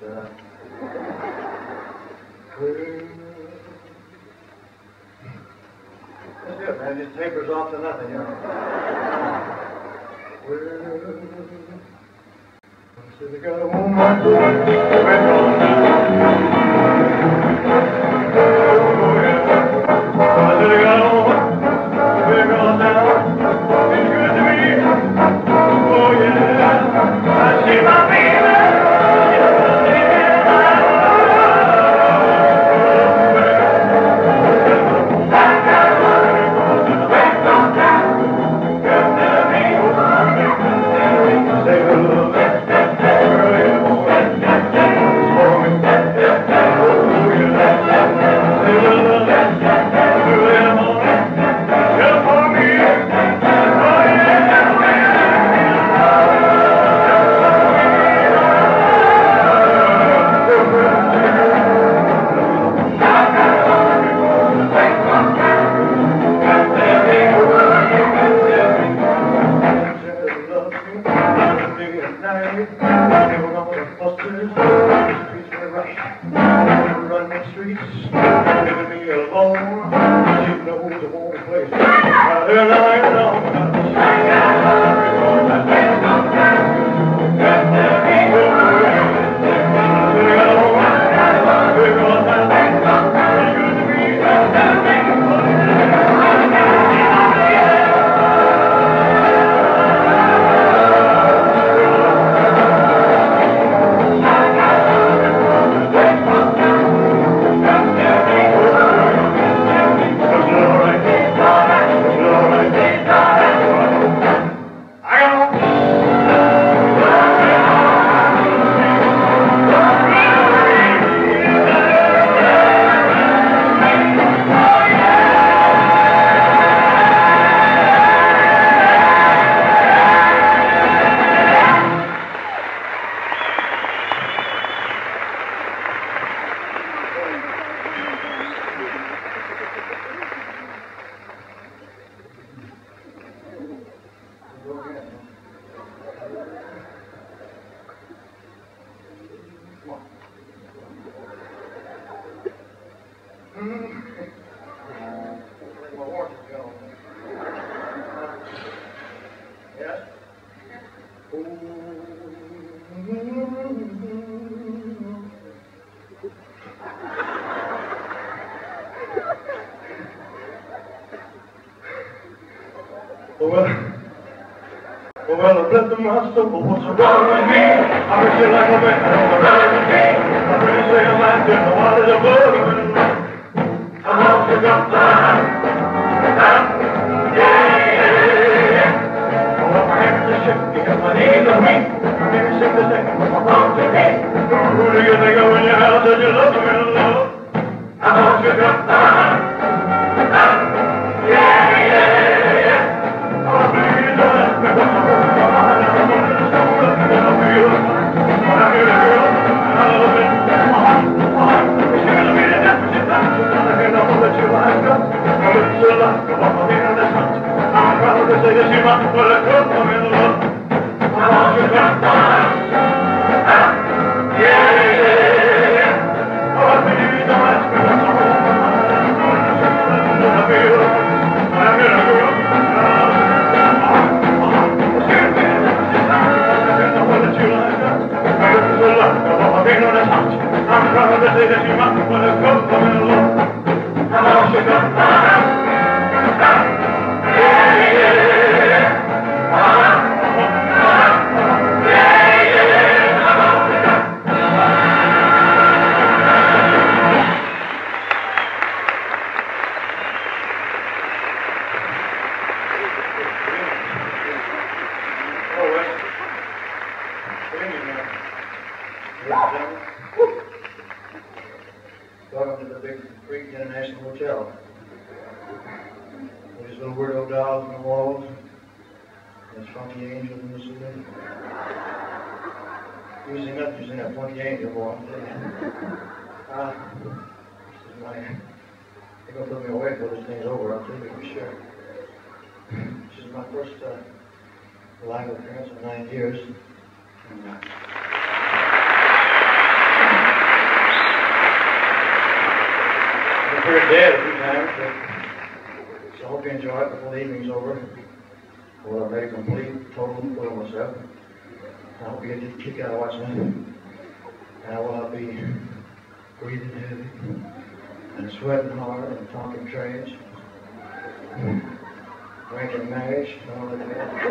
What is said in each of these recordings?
That's it, man. Just tapers off to nothing, you know. Well, I got a woman. Well, I bless the master, but what's wrong with me? I wish you like a man, what's wrong with me? My friends say I'm acting, the water's a bug. I'm off to the time. Yeah. Oh, my hands are shaky and my knees are weak. I can't sing the thing, what's wrong with me? Who do you think of when you have such a love me, love? I'm off to the time. Welcome to the Big Creek International Hotel. There's little weirdo dolls on the walls. There's funky angels in the ceiling. You sing up, you sing that funky angel, boy. This is my... They're going to put me away until this thing's over, I'll tell you for sure. This is my first live appearance in 9 years. And, here dead a few times, but so I hope you enjoy it before the evening's over. Well, I've made a complete, total fool of myself. I hope you get a kick out of watching it. And I will not be breathing heavy and sweating hard and talking trash, drinking mash, and all of that.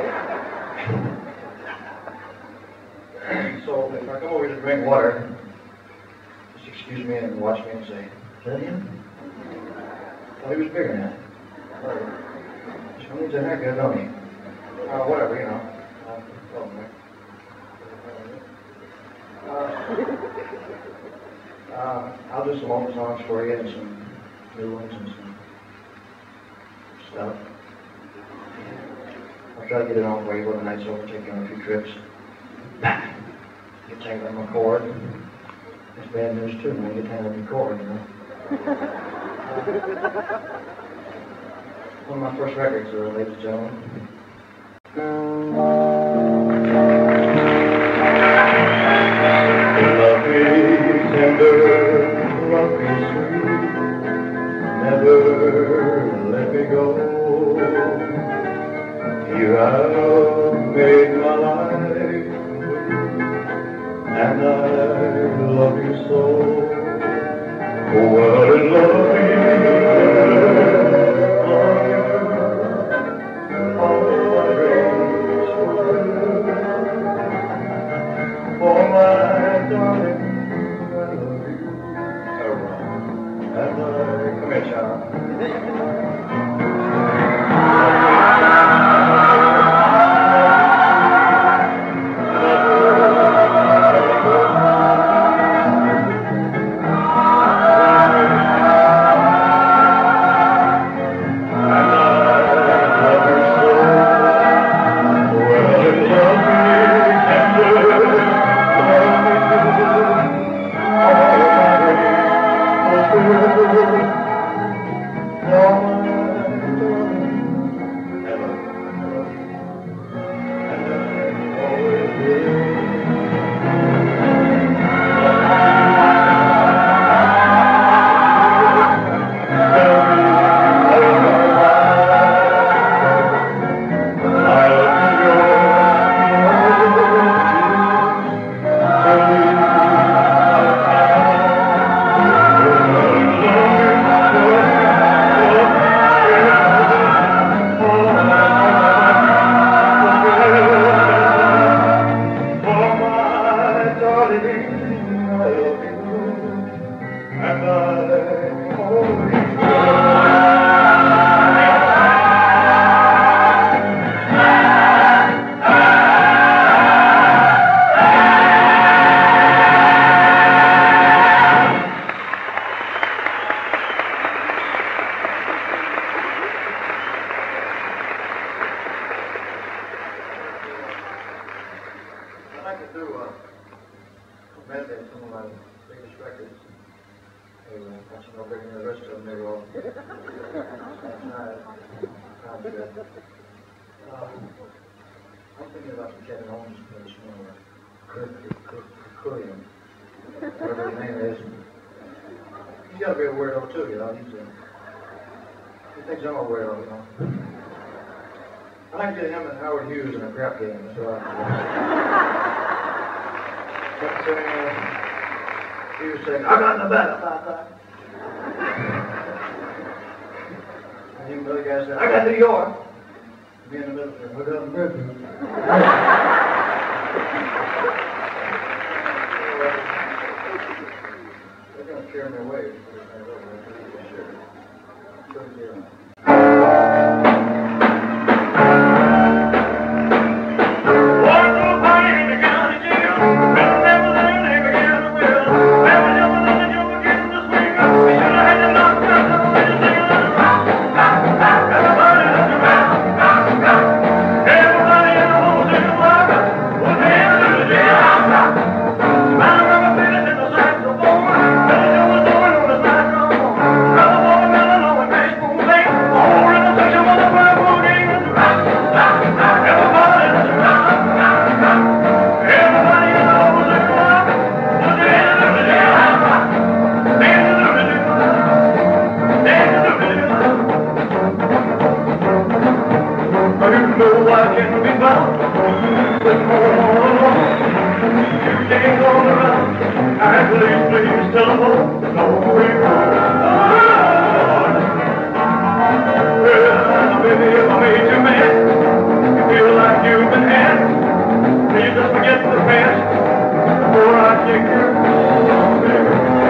So if I come over here to drink water, just excuse me and watch me and say, "Is that him?" Oh, he was bigger than that. He needs a haircut, don't he? Whatever, you know. I'll do some old songs for you and some new ones and some stuff. I'll try to get it on for you when the night's over, take you on a few trips. Get tangled on my cord. That's bad news too, when you get tangled on your cord, you know. One of my first records, ladies and gentlemen. Love me tender, love me sweet, never let me go. You have made my life, and I love you so. Oh, what a lovely I'm thinking about the Kevin Owens place, Currium, whatever his name is. He's got to be a weirdo too, you know. He thinks I'm a weirdo, you know. I like to get him and Howard Hughes in a crap game, so he was saying, "I got in the bed about that." And the other guy said, "I got New York." Be in the middle there. I got in bed. They're going to carry me away. Yeah. please telephone. No, we won't. Well, baby, if I made you mad, you feel like you've been had. Please just forget the past before I take your call, baby.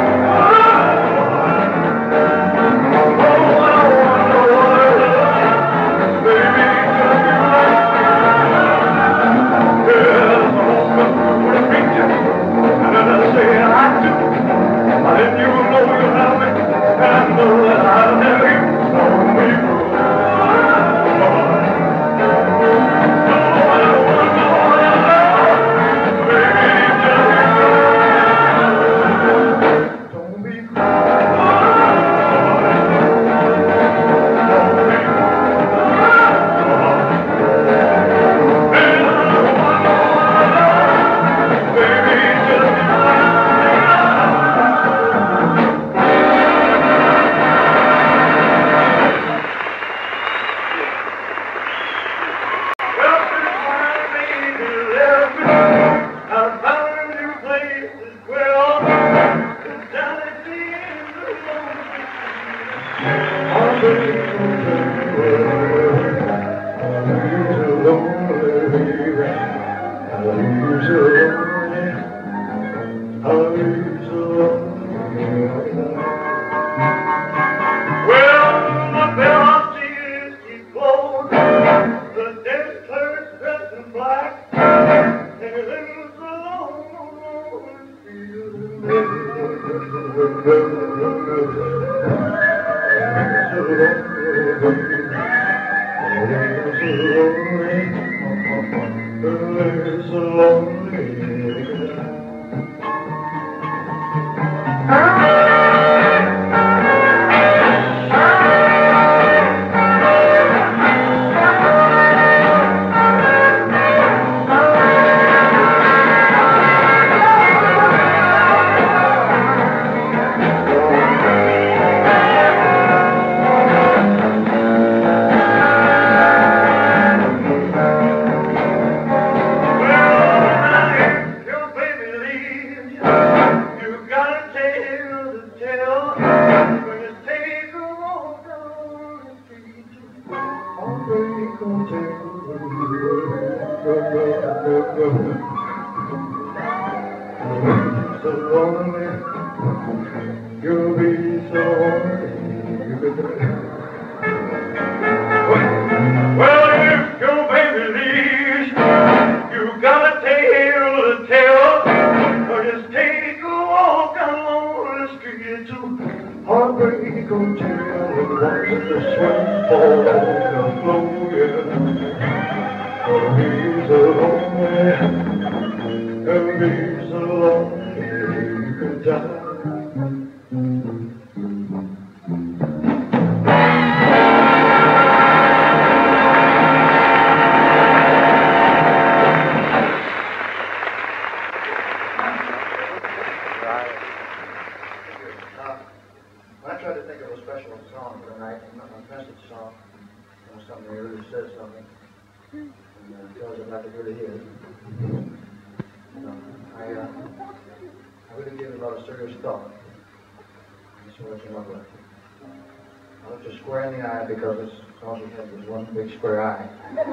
Square eye.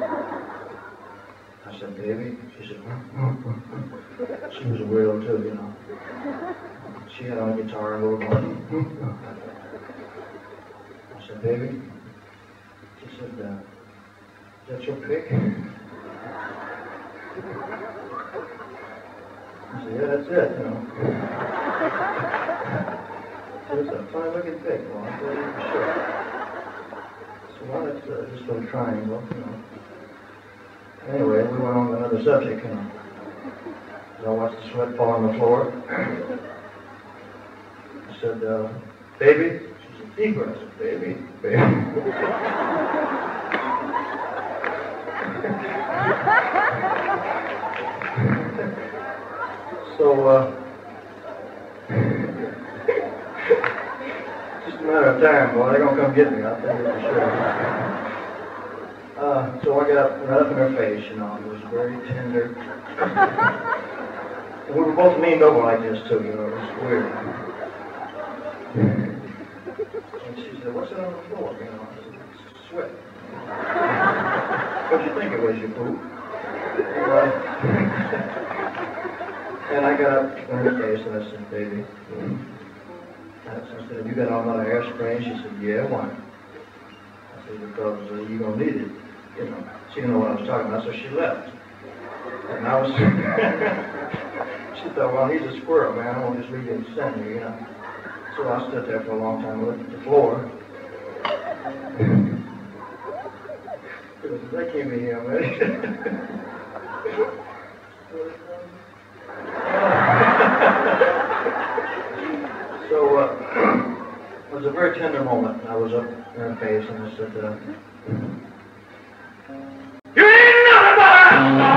I said, baby. She said, she was a widow too, you know. She had on a guitar and a little money. I said, baby. She said, is that your pick? I said, yeah, that's it, you know. So it's a funny looking pick. Well, I'm pretty sure. Well, it's just a little triangle, you know. Anyway, we went on to another subject, you know. I watched the sweat fall on the floor. I said, baby? She said, deeper. I said, baby, baby. So, just a matter of time, boy. They're going to come get me, I'll tell you for sure. So I got up, right up in her face, you know. It was very tender. And we were both leaned over like this too, you know, it was weird. And she said, what's that on the floor? You know, I said, it's sweat. What'd you think it was, you fool? And I got up on her face and I said, baby. I said, have you got all my hairspray? She said, yeah, why? I said, because you're going to need it. You know, she didn't know what I was talking about, so she left. And I was, she thought, well, he's a squirrel, man. I won't just leave him standing here, you know. So I stood there for a long time, looked at the floor. That came in here, man. So, it was a very tender moment. I was up in her face and I said, You ain't nothing but a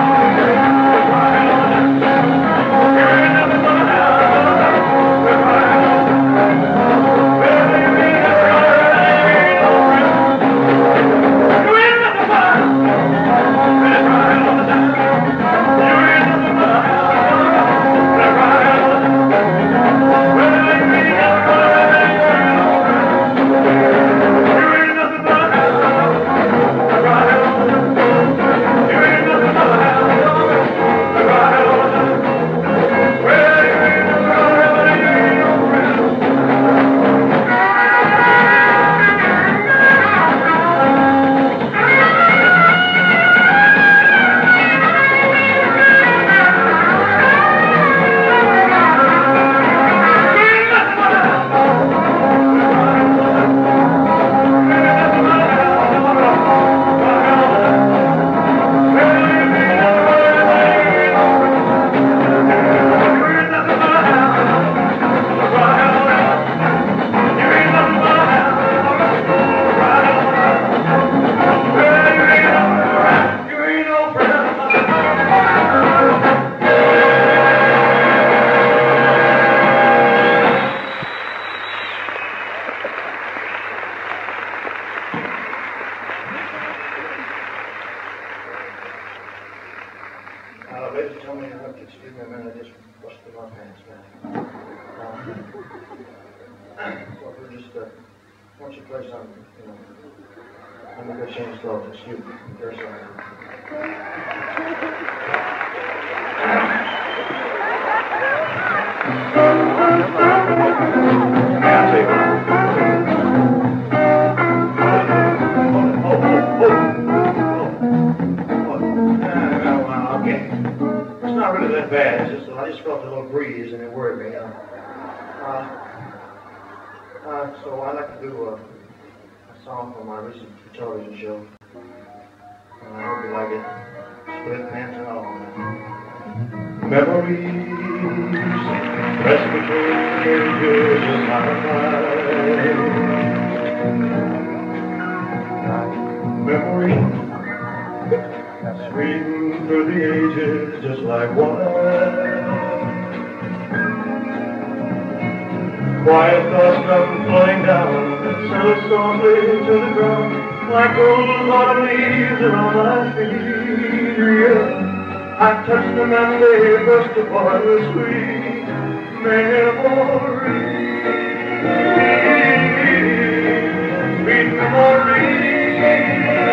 ladies tell me to look, excuse me a minute, I just busted my pants, man. So we're just, once you play something, you know, I'm going to change clothes, excuse me. Very sorry. It's not really that bad. It's just I just felt a little breeze and it worried me. So I like to do a song from my recent television show. And I hope you like it. Split pants and all. Memories rest between the years of my life. Memories sweet through the ages, just like wine. Quiet thoughts come flowing down, settle softly to the ground, like golden autumn leaves around my feet. Yeah, I touched them and they burst apart with sweet memories. Sweet memories.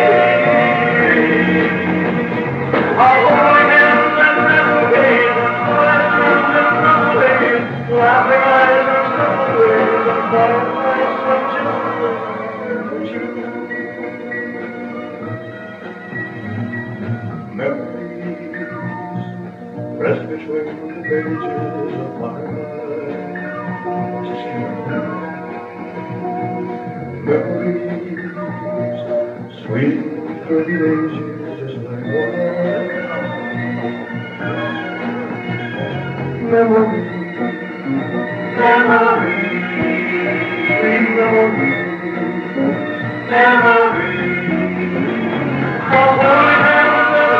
I'll hold my hands and never fade, smiles and never fade, laughing eyes and simple ways, and quiet nights of just you. Memories rest between the pages of my life. Memories sweet through the ages. Memories, memories, sweet memories, memories. Oh, holy hands and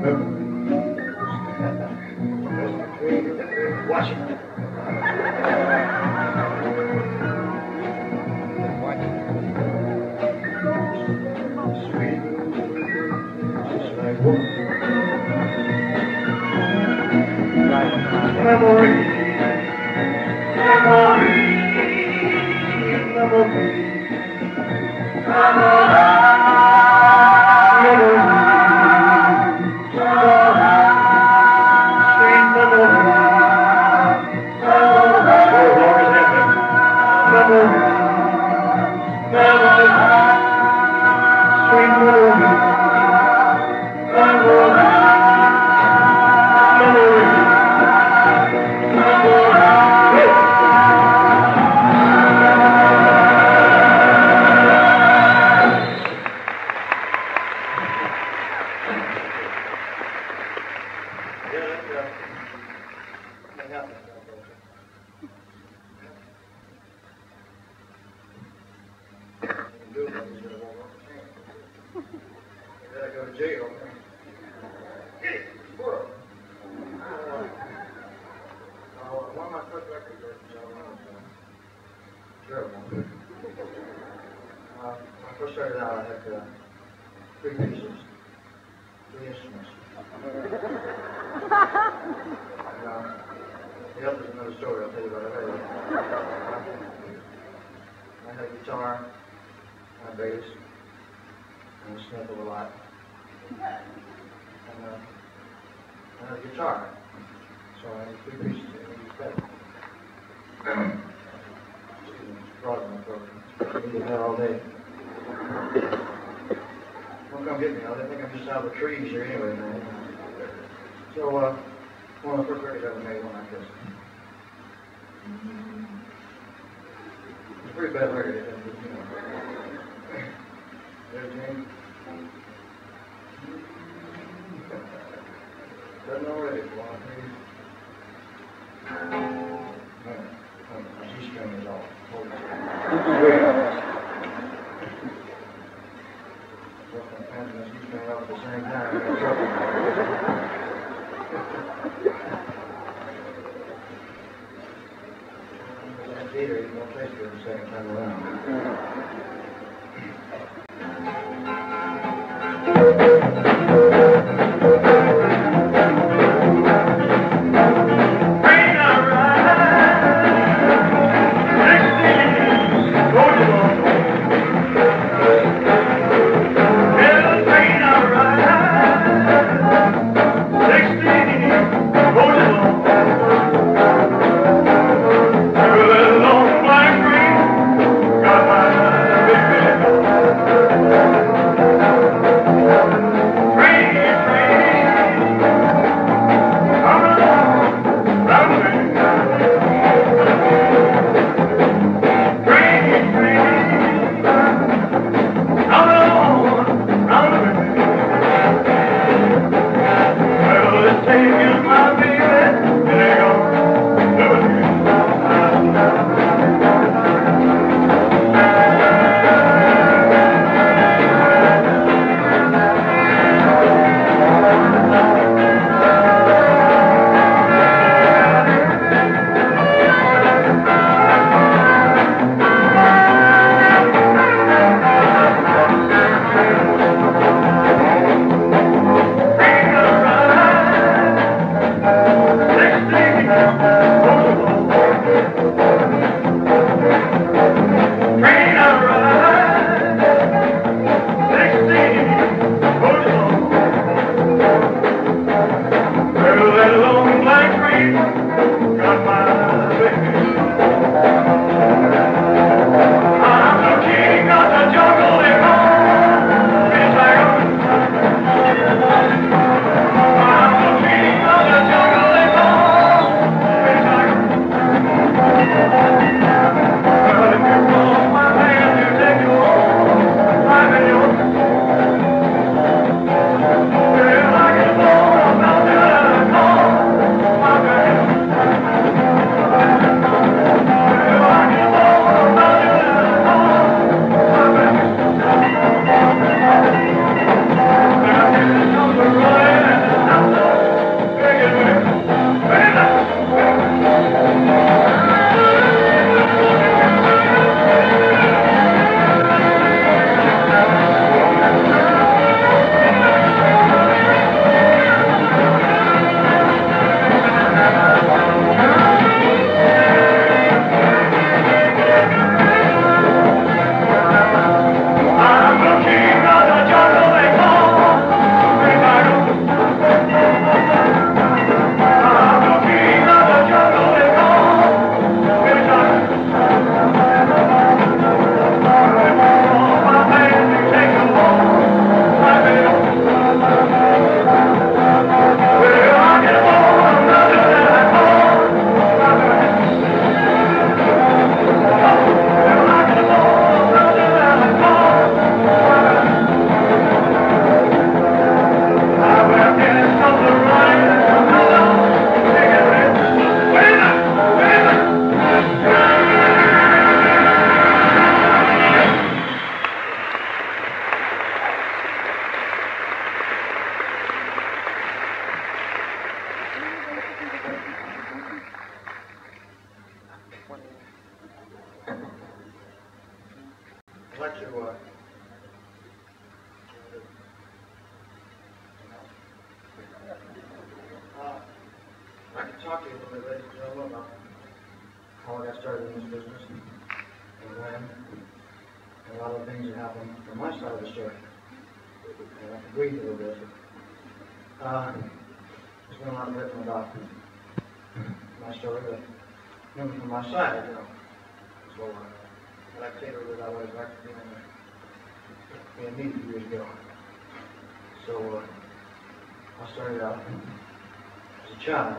watch it. Got my big like to, I'd like to talk to you a little bit, ladies and gentlemen, about how I got started in this business and when, and a lot of the things that happened from my side of the story. And I can breathe a little bit. There's been a lot written about my story, but maybe from my side, you know. So, I'd like to tell you a little bit about what it's like being me a few years ago. So, I started out as a child.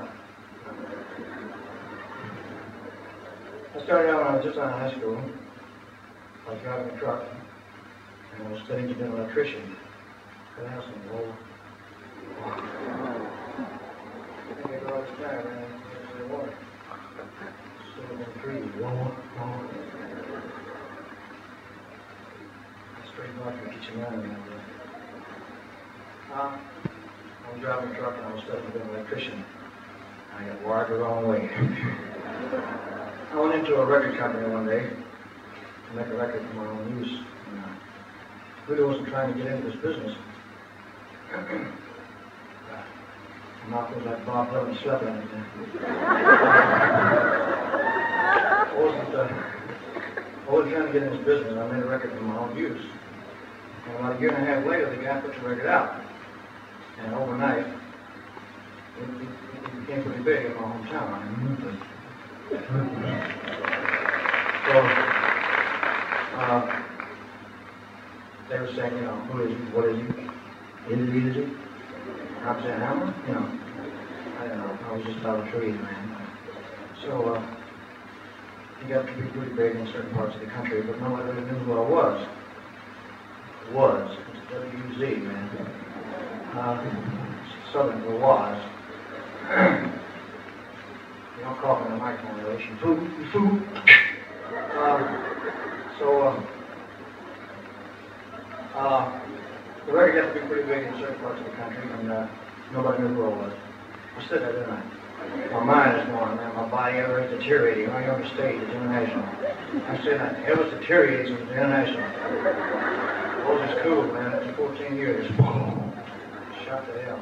I started out when I was just out of high school. I was driving a truck, and I was studying to be an electrician. And I was thinking, well, I think I go all this time, man, into the water. Still in the trees, whoa. I straightened up and get you around me. I was driving a truck, and I was studying to be an electrician. I got wired the wrong way. I went into a record company one day to make a record for my own use. And, really wasn't trying to get into this business. My mouth was like Bob Dylan slept in it. I wasn't trying to get in this business. I made a record for my own use. And about a year and a half later, the guy put the record out. And overnight, it became pretty big in my hometown. So, they were saying, you know, who is he? What is he? Is he? I'm saying, Hammer? You know, I don't know. I was just out of trees, man. So, he got to be pretty big in certain parts of the country, but nobody really knew who I was. It's W-Z, man. Southern for was. You don't cough in the microphone relation. Food. The record got to be pretty big in certain parts of the country, and nobody knew who I was. I said that, didn't I? My mind is gone, man. My body ever is deteriorating. My younger stage is international. I said that. Ever deteriorates is international. Those is cool, man. After 14 years. Shot to hell.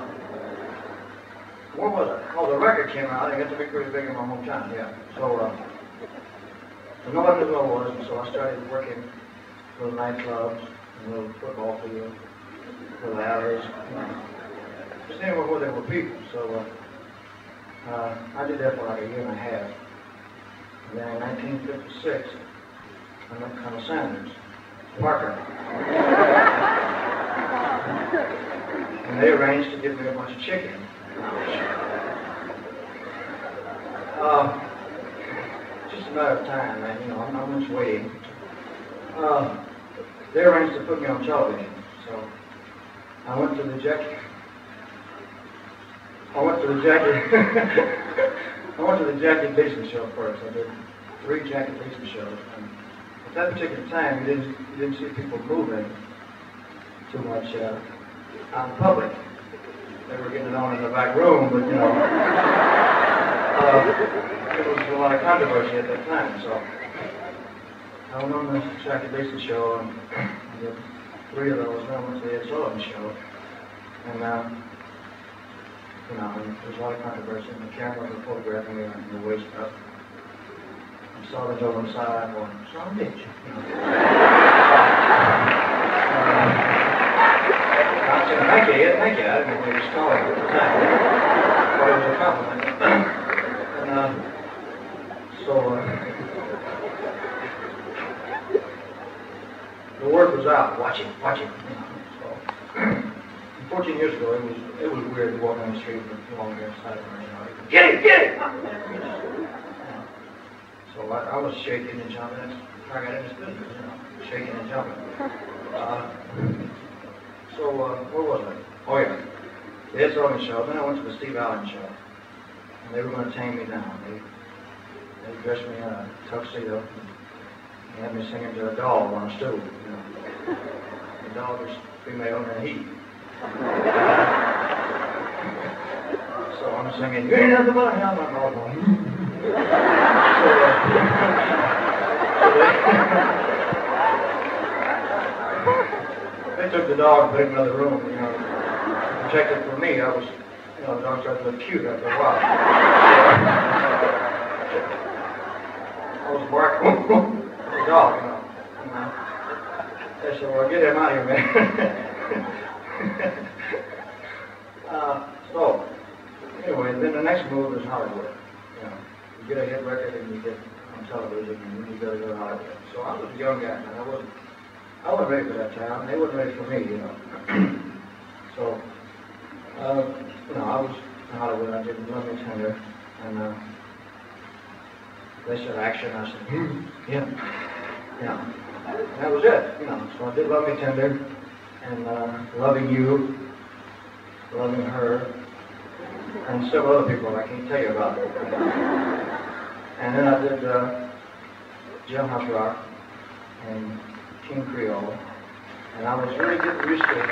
What was it? Oh, the record came out. It got to be pretty big in my hometown, yeah. So nobody knew who I was, and so I started working little nightclubs, and little football fields, little alleys, you know. Just anywhere where there were people. So I did that for like a year and a half. And then in 1956, I met Colonel Sanders, Parker. And they arranged to give me a bunch of chicken. Just a matter of time, man. You know, I'm not much waiting. They arranged to put me on television. So I went to the Jackie Gleason show first. I did 3 Jackie Gleason shows. And at that particular time, you didn't see people moving too much out in public. They were getting it on in the back room, but you know, there was a lot of controversy at that time. So I went on the Jackie Gleason show, and the 3 of those I went to the Ed Sullivan show, and you know, and there was a lot of controversy, and the cameras were photographing me in the waist up. And saw the over on the side going, son of a bitch. You know. I said, thank you. I didn't know what he was calling at the time. But it was a compliment. And the word was out, watch it. You know. So, 14 years ago, it was weird to walk on the street with long hair side of me, you know. Get it! You know. So I was shaking and jumping. That's how I got in this business, you know, shaking and jumping. So, where was I? Oh, yeah. The Ed Sullivan show. Then I went to the Steve Allen show. And they were going to tame me down. They dressed me in a tuxedo. And had me singing to a dog on a stool, you know. The dog was female in the heat. So I'm singing, you ain't nothing but a hound on all one. So dog, put him in another room, you know, protected from me. I was, you know, the dog started to look cute after a while. I was barking the dog, you know. I said, well, get him out of here, man. So, anyway, then the next move is Hollywood. You know, you get a hit record and you get on television and then you go to Hollywood. So I was a young guy, man. I wasn't ready for that town. They wasn't ready for me, you know. So, you know, I was in Hollywood. I did Love Me Tender, and they said action. I said, yeah. And that was it, you know. So I did Love Me Tender, and Loving You, Loving Her, and several other people I can't tell you about. And then I did Jailhouse Rock and King Creole, and I was really getting used to it.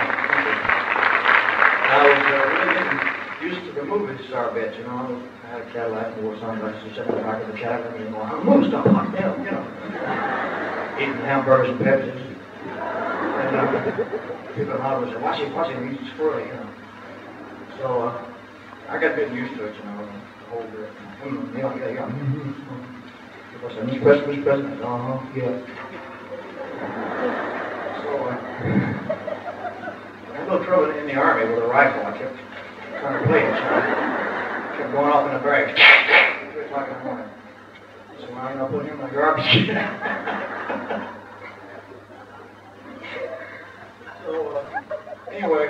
I was really getting used to the movie star bit, you know. I had a Cadillac and wore sunglasses, sitting in the back of the Cadillac, and going, I'm moving stuff like them, you know. Eating hamburgers and Pepsis. And people in Hollywood said, watch him, he's squirrely, you know. So I got getting used to it, you know, the whole bit. Yeah. People said, Mr. President, yeah. So I had a little trouble in the Army with a rifle. I kept trying to play it, so I kept going off in the barracks. 3 o'clock in the morning. So now you know, put him in my garbage. So anyway,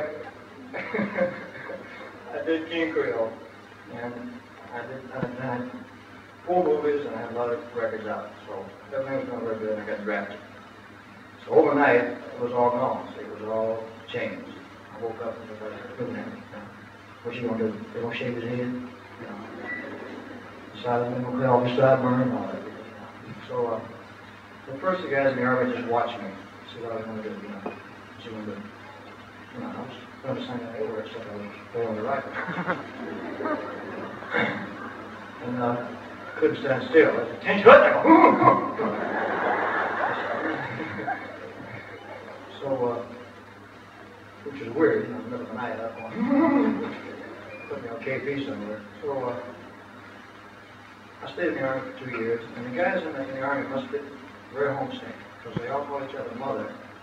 I did King Creole, and I had 4 movies, and I had a lot of records out. So everything was going very good, and I got drafted. So overnight, it was all gone. So it was all changed. I woke up and was like, doing that. What you gonna do? They gonna shave his head? You know, decide they're gonna clean all his sideburn and all that. So the first the guys in the Army just watched me, see what I was gonna do. You know, see what I'm doing. You know, I was going to sign that over, except I was pulling the rifle. And couldn't stand still. I said, "Attention, what?" So, which is weird, you know, in the middle of the night, up on, put me on KP somewhere. So, I stayed in the Army for 2 years, and the guys in the Army must have been very homesick, because they all call each other mother.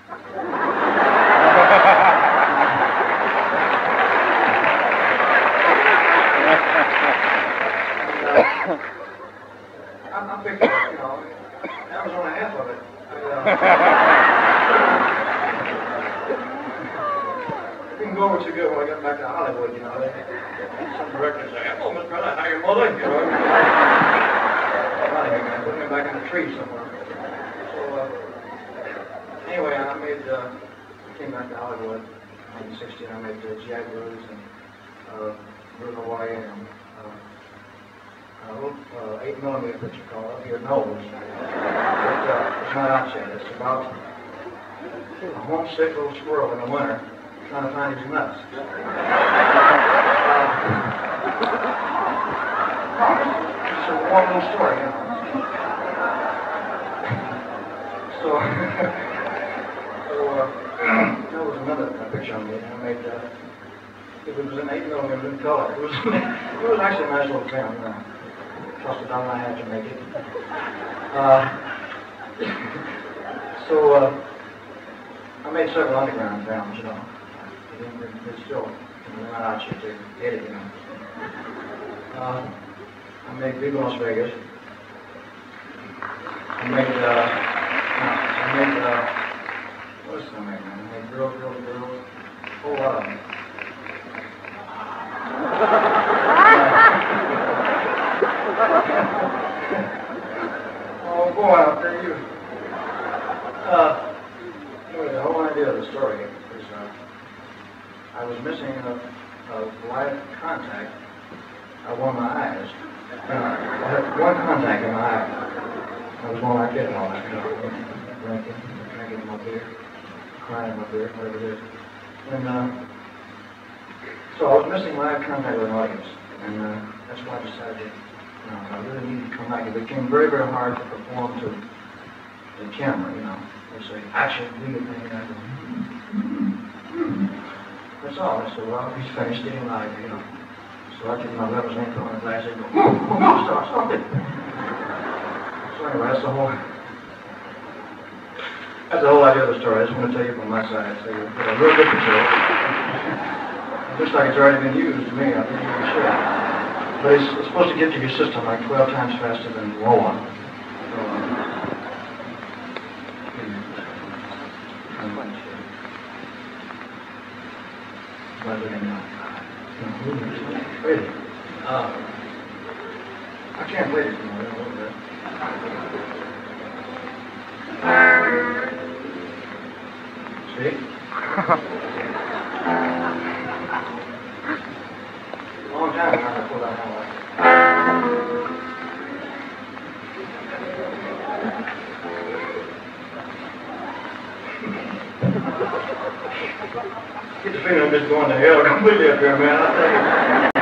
I'm picking, you know, that was only half of it. It didn't go over too good when I got back to Hollywood, you know. Some directors say, oh, Mr. President, how your mother? You know. Put me back in the tree somewhere. So, anyway, I came back to Hollywood in 1960, and I made G.I. Blues and Blue Hawaii and 8mm picture called Up Your Nose. It's not out yet. It's about a homesick little squirrel in the winter trying to find his nuts. It's a warm little story, you know. So, that was another picture I made. It was an 8mm in color. It was actually a nice little film, you know. Trusted on I had to make it. So I made several underground films, you know. It's still not out yet to get it, you know. I made Viva Las Vegas. I made what else did I make, man? I made Girls, a whole lot of them. Oh boy, I'll tell you. Anyway, the whole idea of the story is I was missing a live contact of one of my eyes. I had one contact in my eye. I was going like this all night, you know, drinking my beer, crying my beer, whatever it is. And so I was missing live contact with an audience, and that's why I decided I really needed to come back. It became very, very hard to perform to the camera, you know. They say, action, leave it, and I go, That's all. I said, well, he's finished getting live, you know. So I took my brother's ankle on the glass and go, no, stop it. So anyway, that's the whole idea of the story. I just want to tell you from my side. So you put a real good picture. It looks like it's already been used to me. I think you should. But it's supposed to get to your system like 12 times faster than Rowan. So, really? I can't wait anymore. See? Long time now I pulled out my life. Get the feeling I'm just going to hell completely up here, man. I tell you.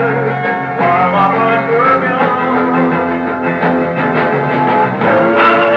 Together, while my heart were gone.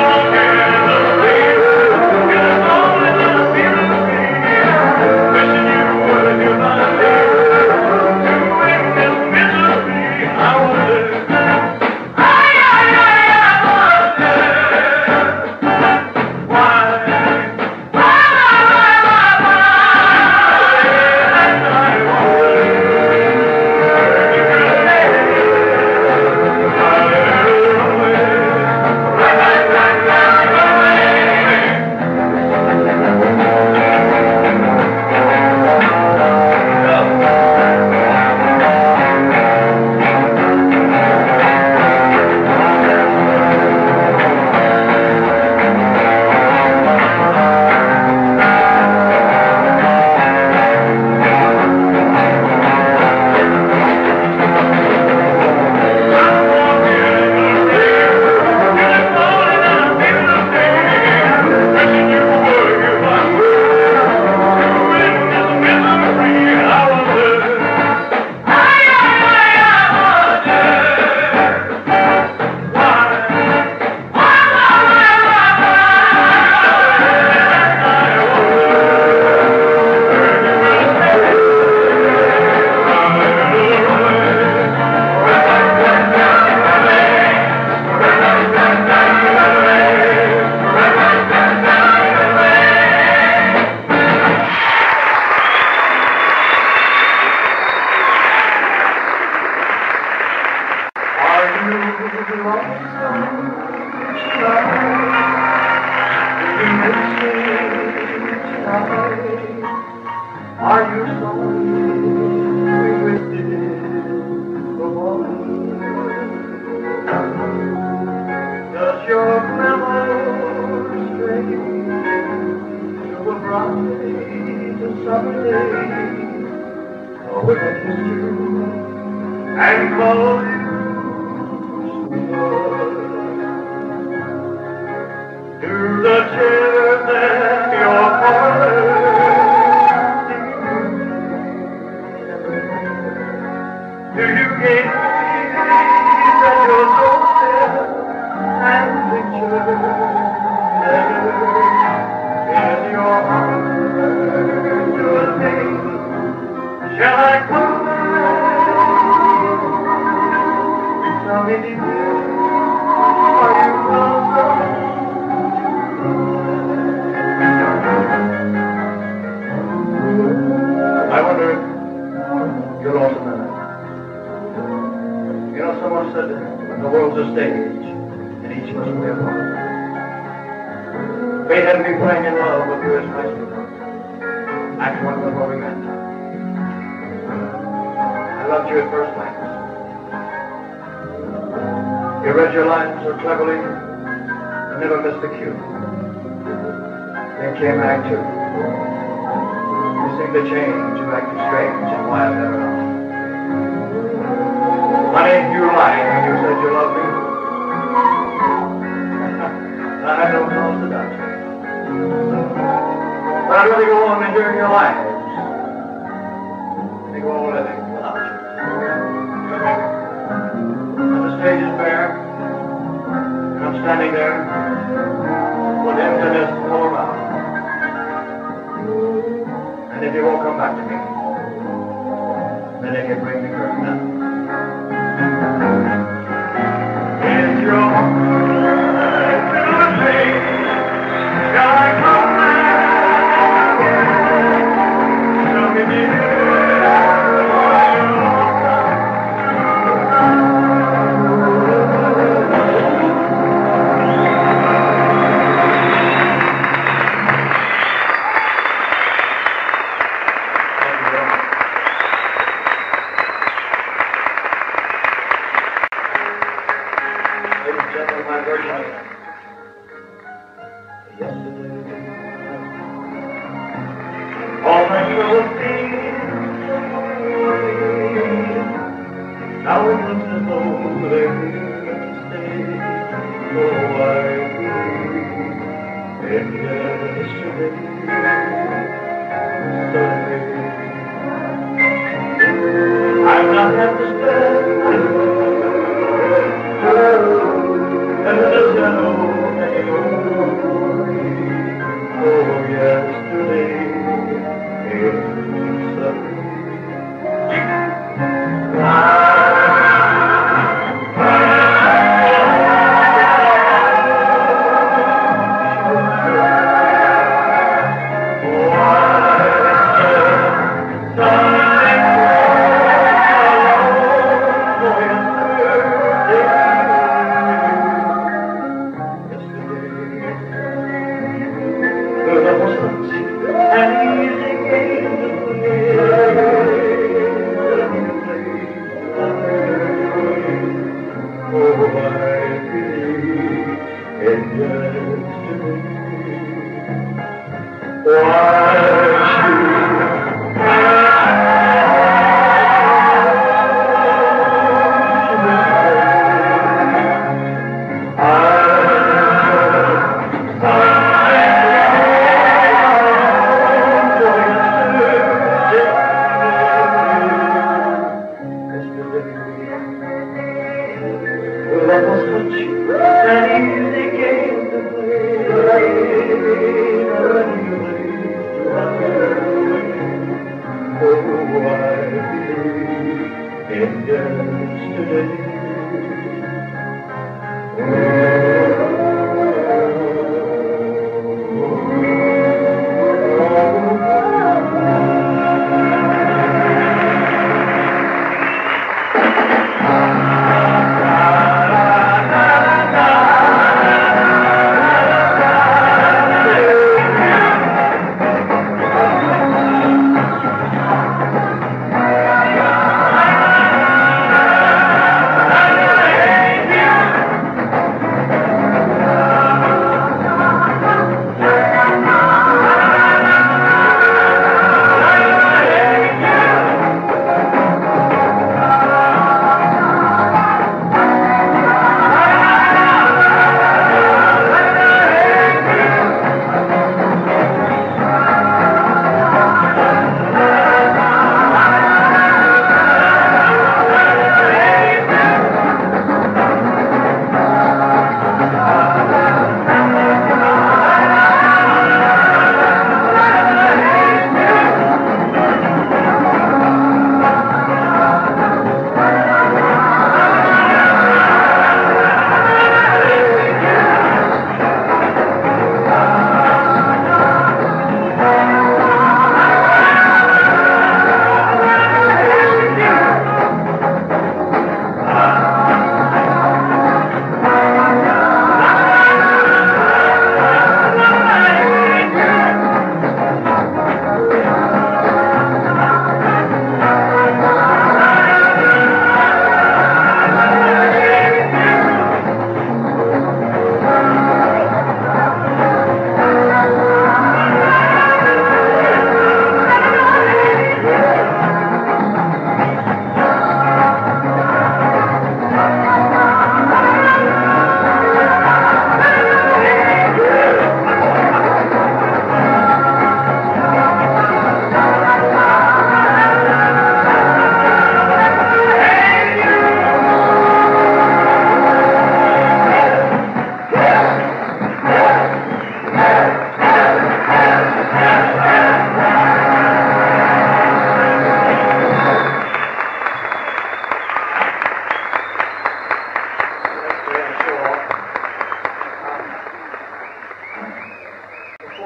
Are you lonesome tonight? Do you miss me tonight? Are you sorry we did the one? Does your memory stray to a bright summer day? Oh, when I kissed you and called you sweetheart, do the tears in your heart, do you gaze at your doorstep and picture letters in your heart to a day? Shall I come back? Tell me, dear, are you lonesome? I wonder if you're lonesome tonight. You know, someone said the world's a stage, and each must play a part. Fate had me playing in love with you as my sweetheart. Act one before we met. I loved you at first glance. You read your lines so cleverly, and never missed a cue. Then came Act Two. You seemed to change, you acted strange, and why I've never known. Honey, you lied when you said you loved me. I had no cause to doubt you. But I'd rather go on enduring your lives than go on living without you. And the stage is bare, and I'm standing there with emptiness all around. And if you won't come back to me, then they can bring the curtain down. Is your heart to me? Shall I come back? Tell me, dear, are you my version of yesterday. All my troubles seem now it looks as though they're here to stay. Oh, I believe in yesterday. I've not had to spend and the shadow hanging over me. Oh, yesterday is sunny.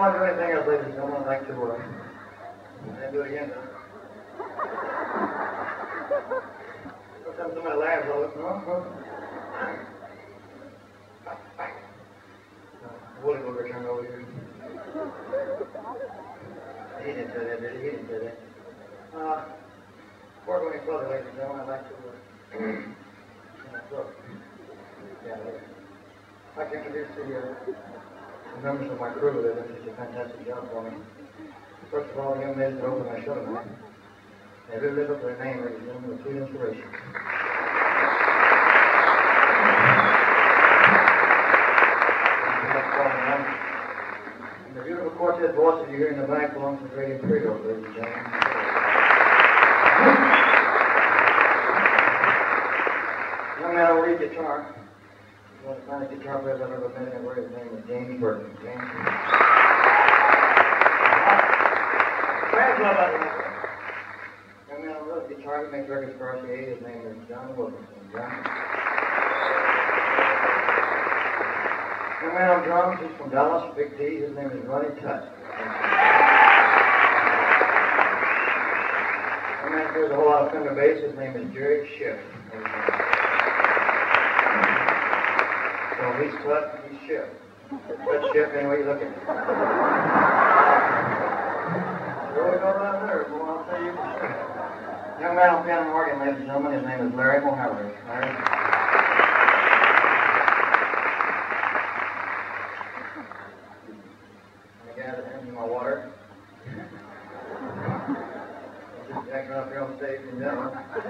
want to do anything else, ladies and gentlemen, I'd like to do it again. Sometimes somebody laughs, I'll look, no. Willie will return over here. He didn't say that, did he? He didn't say that. Before going any further, ladies and gentlemen, I'd like to, I'd like to introduce the members of my crew that did such a fantastic job for me. First of all, the young ladies that opened my show tonight. They really lived up to their name, ladies and gentlemen, with sweet inspiration. And the beautiful quartet voices you hear in the back belongs to the great Imperial, ladies and gentlemen. Young man on lead guitar. One of the finest guitar players I've ever met, and his name is James Burton. James. Young man on rhythm guitar, he makes records for RCA. His name is John Wilkinson. John. Young man on drums, he's from Dallas, Big D. His name is Ronnie Tutt. Young man plays a whole lot of Fender bass. His name is Jerry Schiff. So he's Tutt, he's Schiff. Tutt Schiff, anyway you look at it. Really go down there, boy, I'll tell you for sure. Young man on piano and organ, ladies and gentlemen, his name is Larry Mohammed. Larry. My water. Just acting up here on stage in general.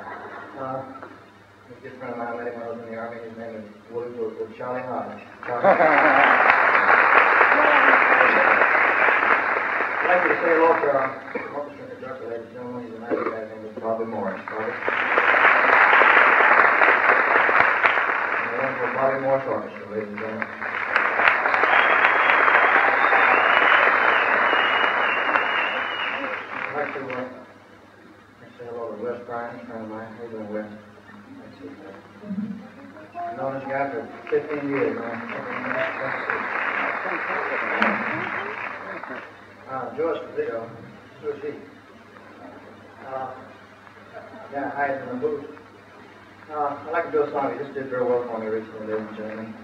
A good friend of mine, I met him when I was in the Army. His name is Charlie Hodge. I'd like you to say hello to our orchestra conductor, ladies and gentlemen. He's a nice guy. His name is Bobby Morris. Bobby. And one for Bobby Morris Orchestra, ladies and gentlemen. I'd like to say hello to Wes Bryan, a friend of mine. How you doing, Wes? I've known this guy for 15 years, man. Joyce Pizzico. Who is he? Yeah, hides in the booth. I'd like to do a song. He just did very well for me recently, ladies and gentlemen.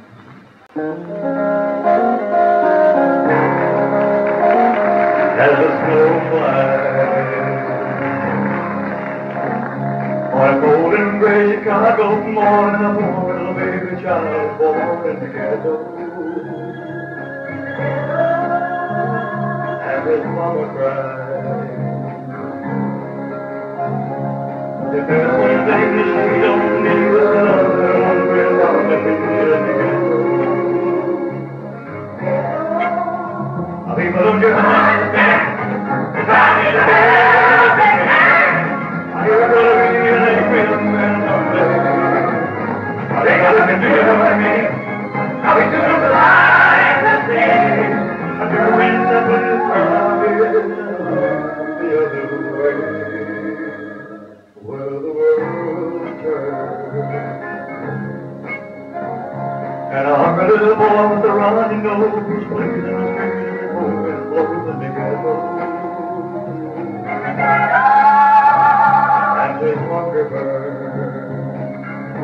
As the snow flies on a golden gray Chicago morning, a poor little baby child born in the ghetto, and his mama cried. The first one thing that she don't need was another hungry mama in the ghetto. People don't just understand. If I need a helping hand, you're gonna be an angry man someday. Are they gonna listen to you for me? Are we doing the life that stays? I'm doing something the other way, where the world turns. And a hungry little boy with a runny nose plays in the street. And his hunger burns.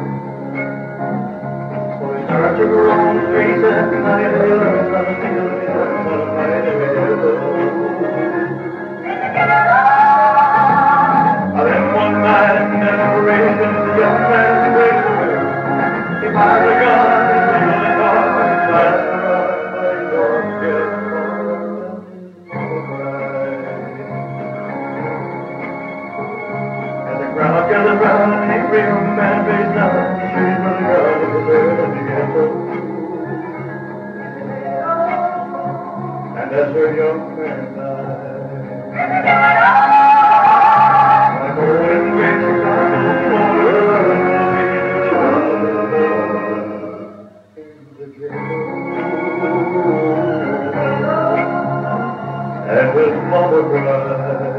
So he starts to go on the streets at night, and he learns how to feel, and he learns how to fight every then one night, in desperation, the young man breaks away. He fires a gun, and he's really hard, and tries to run, but he don't get crowd gathered round an angry young man face down the street where the girl was there in the ghetto. And as her young man died, my golden gray Chicago morning, the child born in the ghetto. And his mother cried.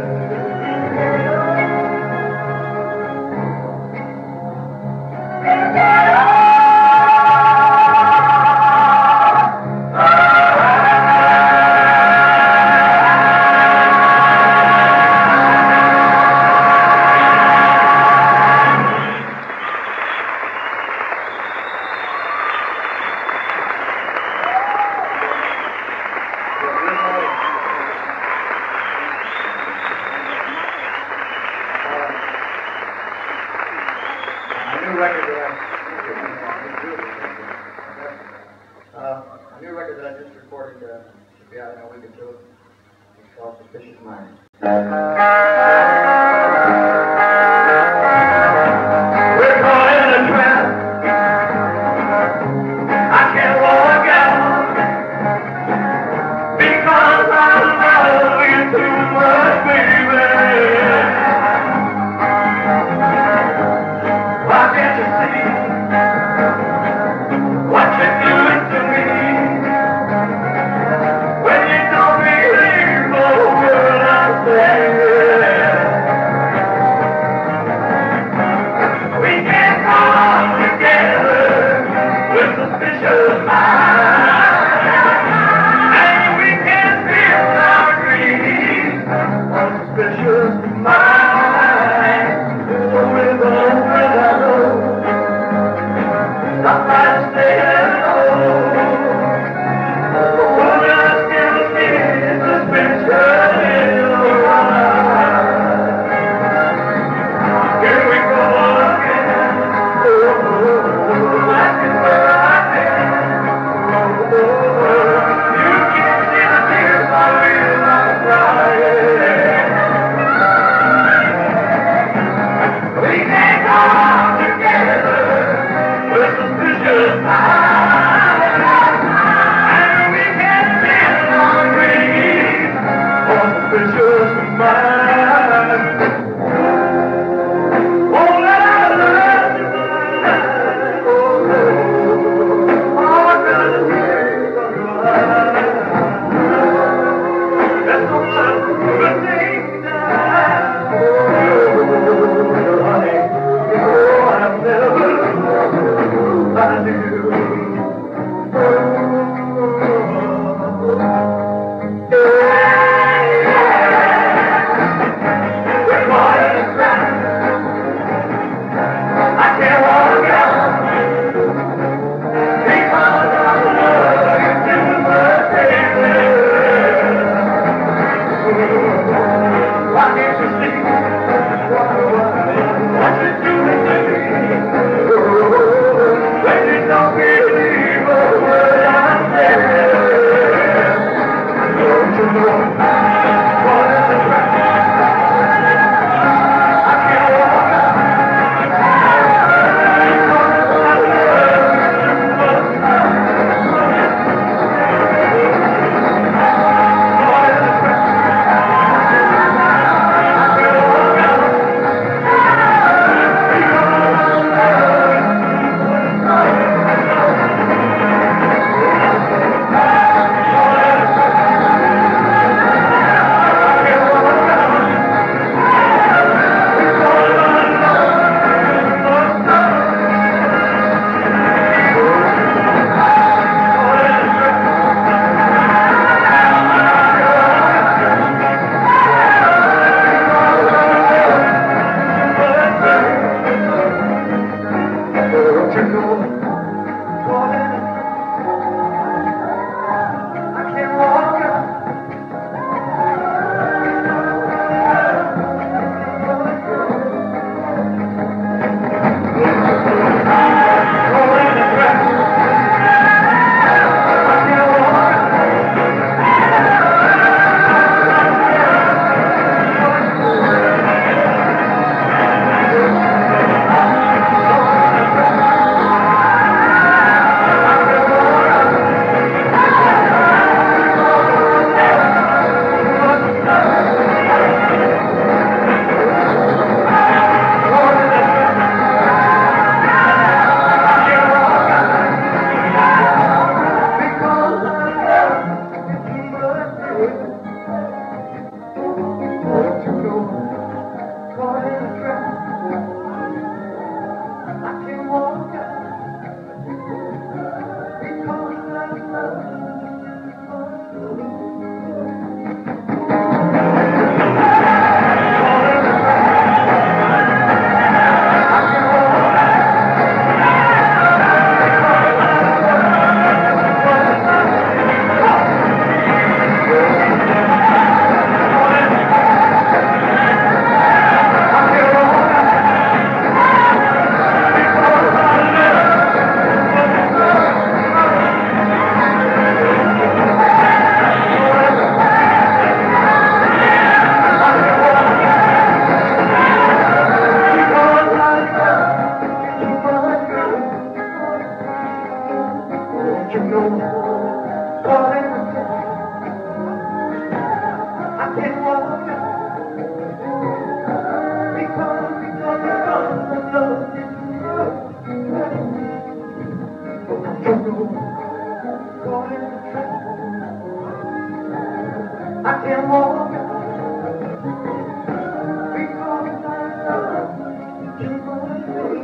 this recording should be out in a week or two. It's called Suspicious Minds. We're caught in a trap. I can't walk out because I love you too much, baby. Why can't you see what you're doing to me? When you don't believe the word I say. We can't come together with suspicious minds, and we can't build our dreams on suspicious minds. So we're going without hope. Stop by to say hello. Will I still see suspicion in your eyes? Here we go again. Oh, I can you know, darling, I can't walk out because I love you. You know, darling, I can't walk out because I love you, my baby.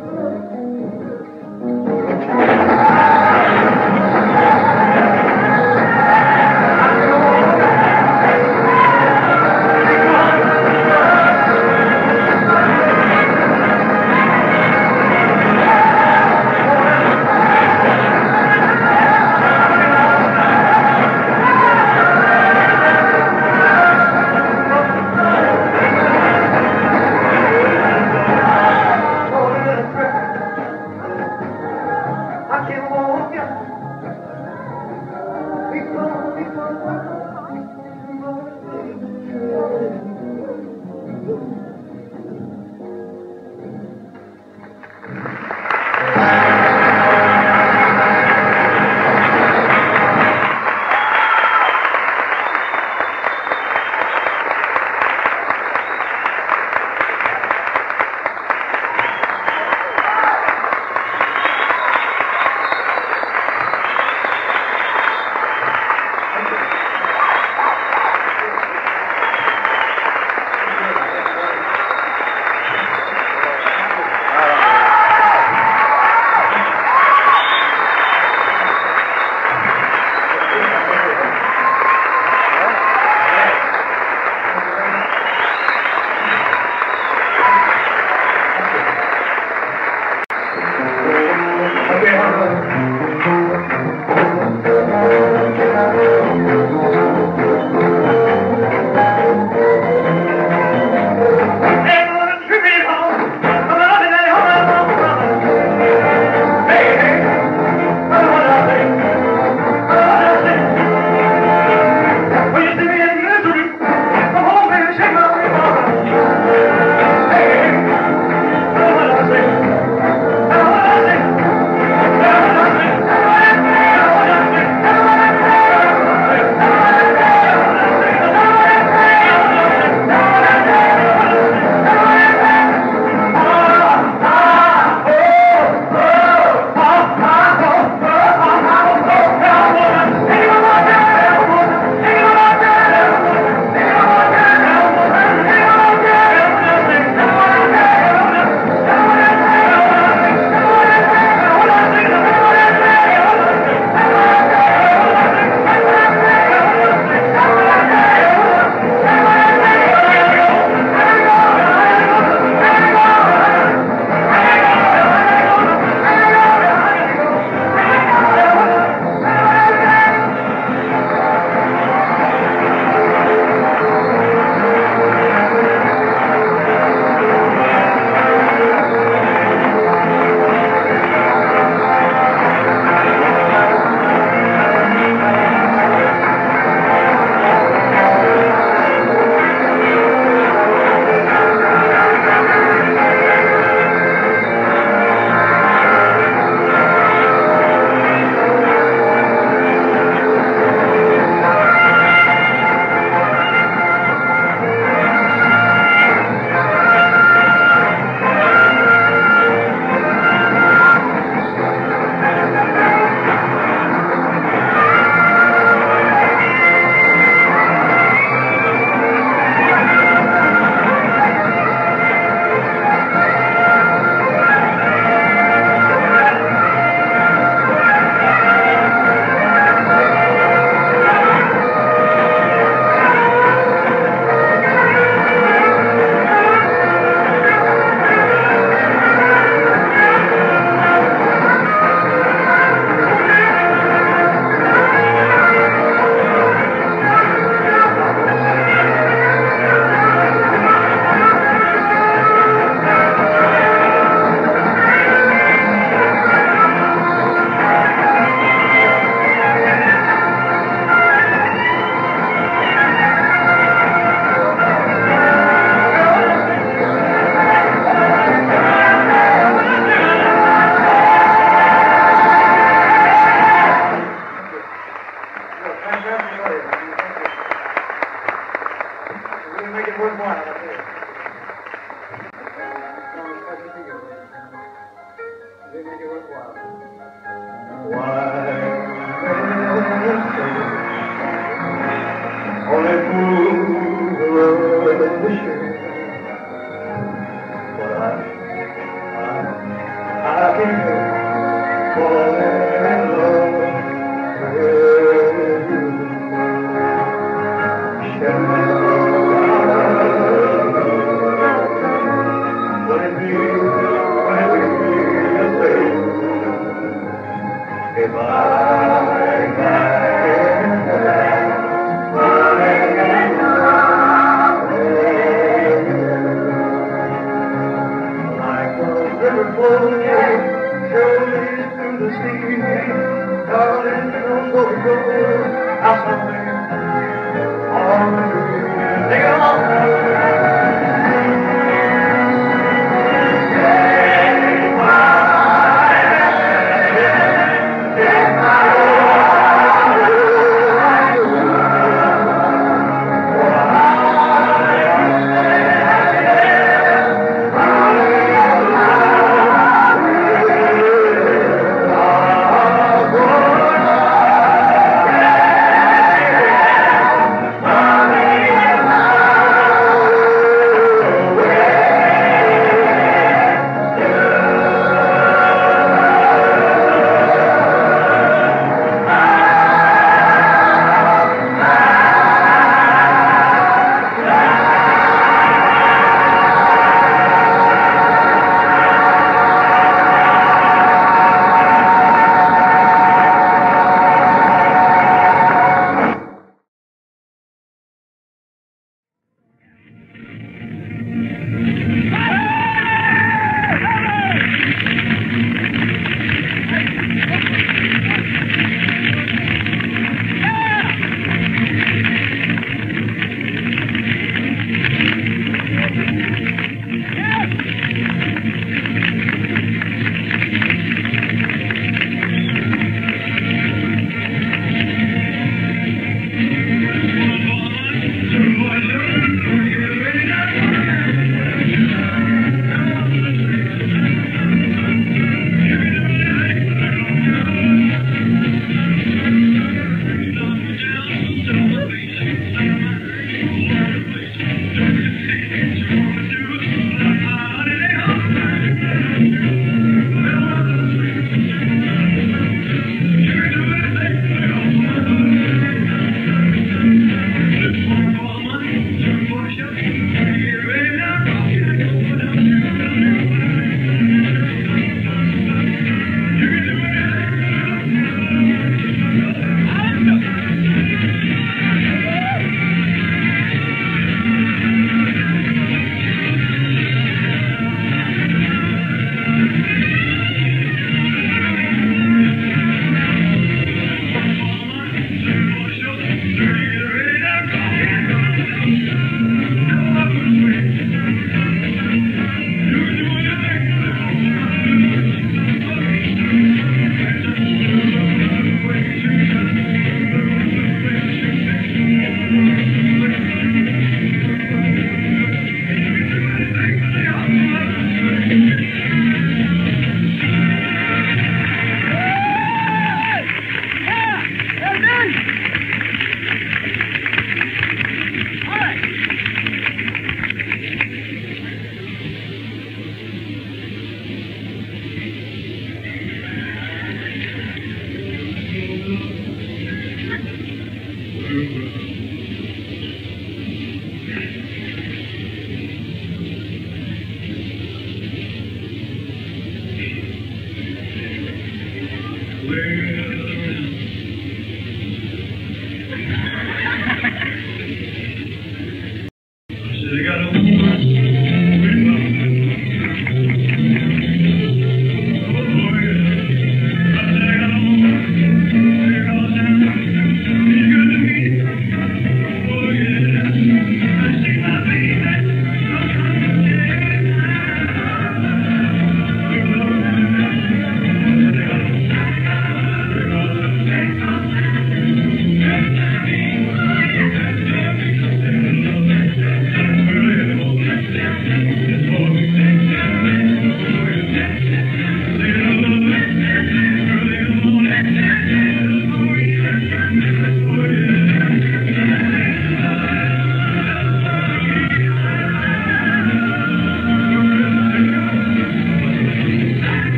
I can't walk out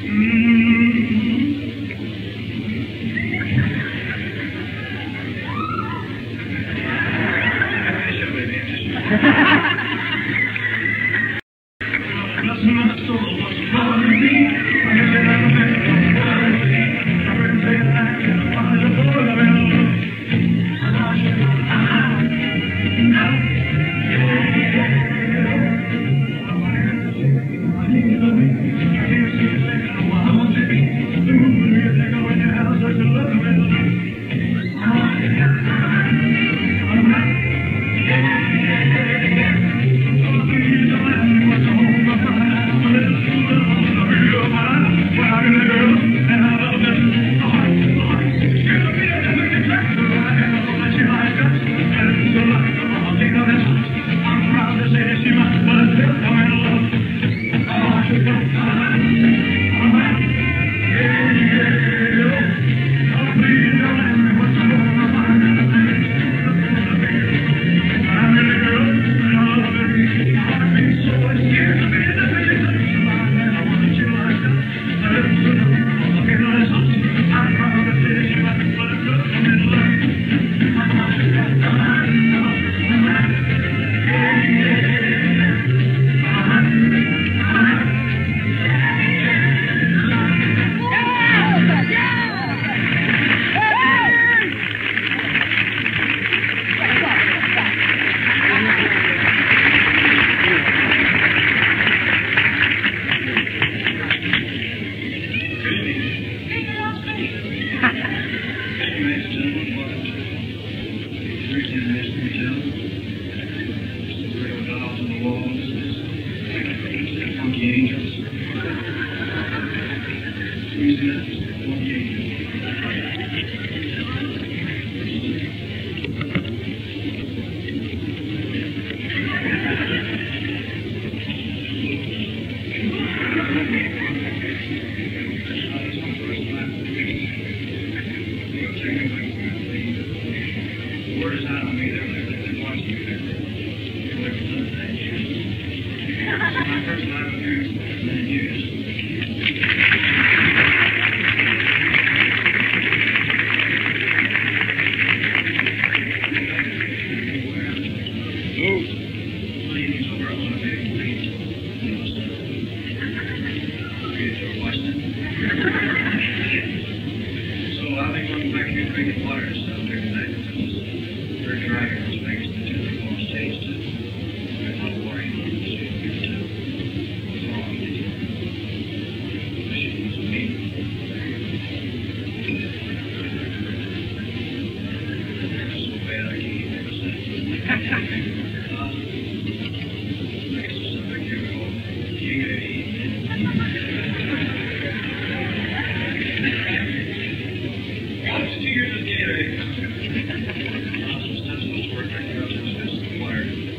Awesome stuff, so it's worth checking out. This is Flyer.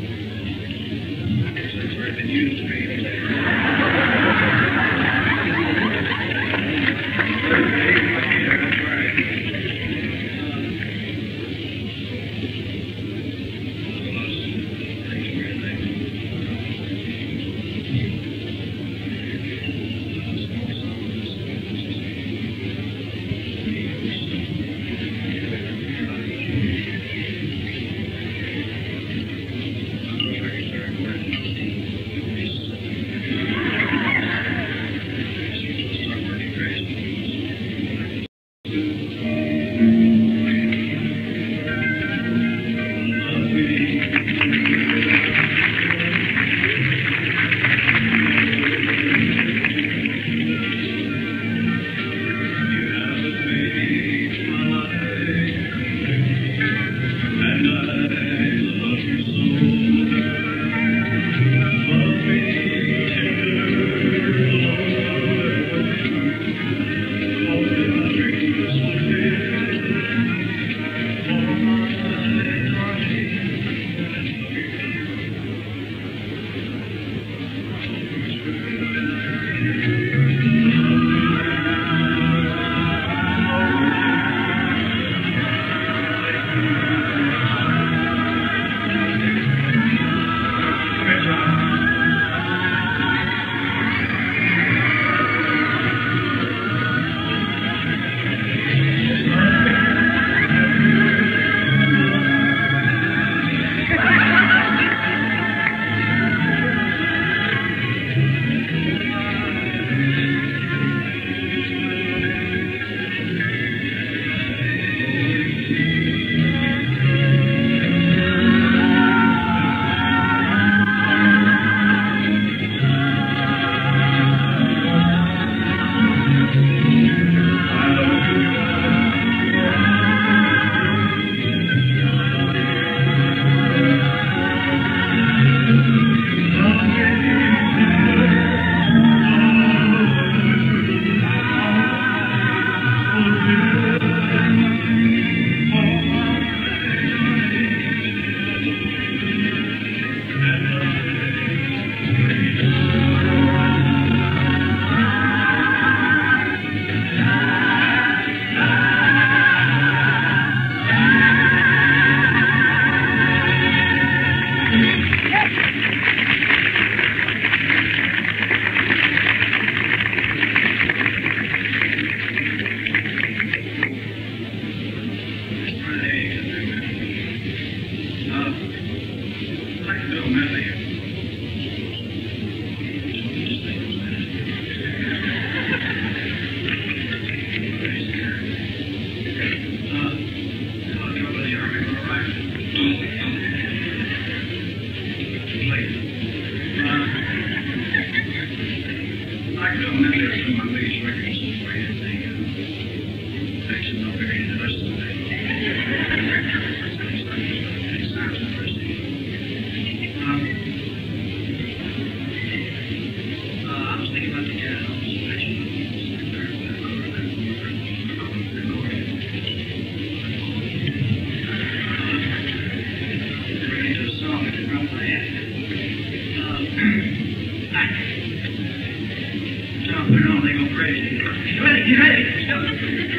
Get ready.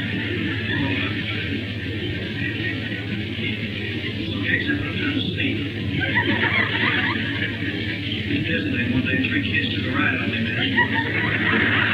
Okay, except I'm trying to sleep. Yesterday, one day, 3 kids took a ride on me, man.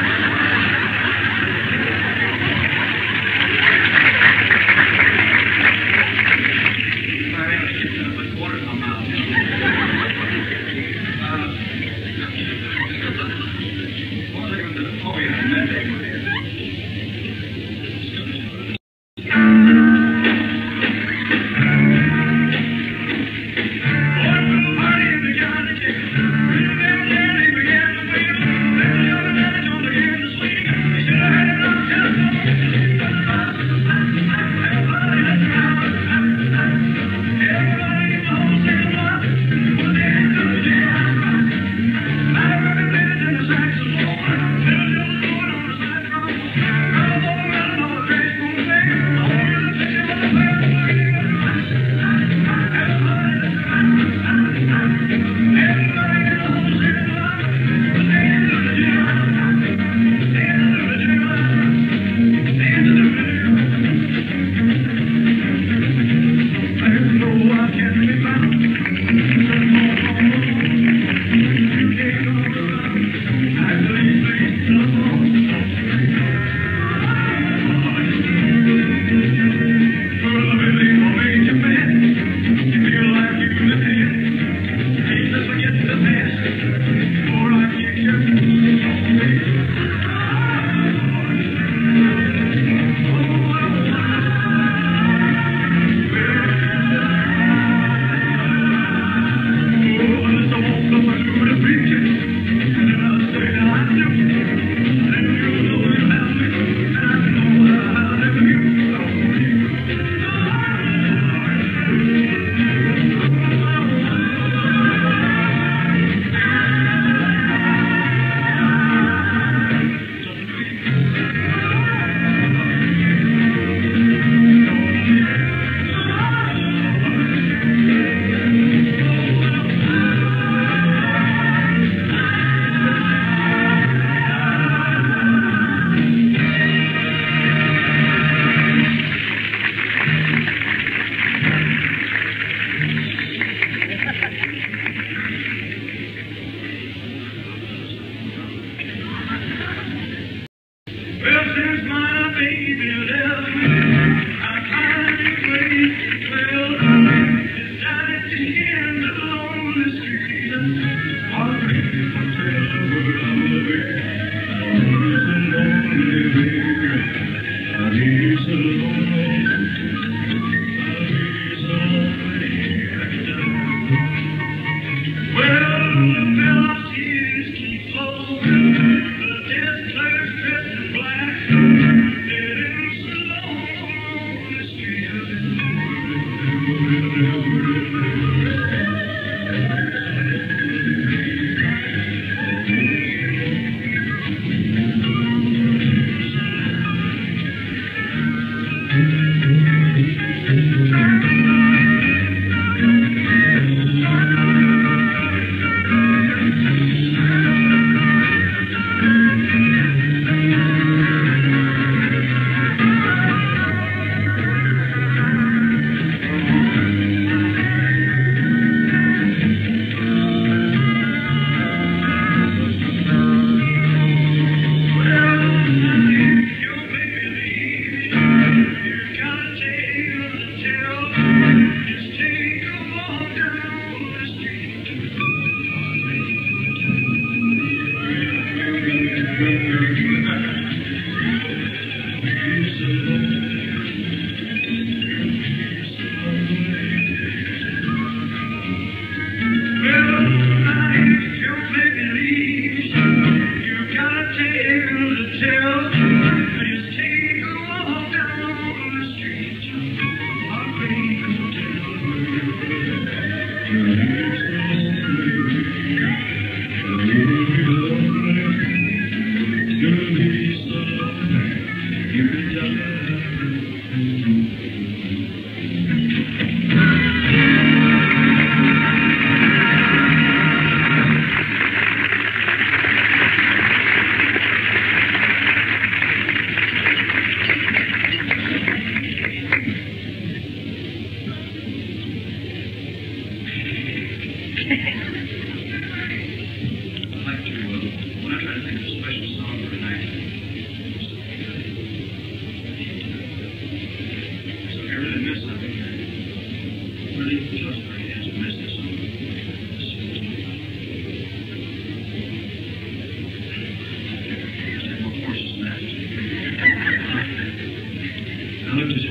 You can tell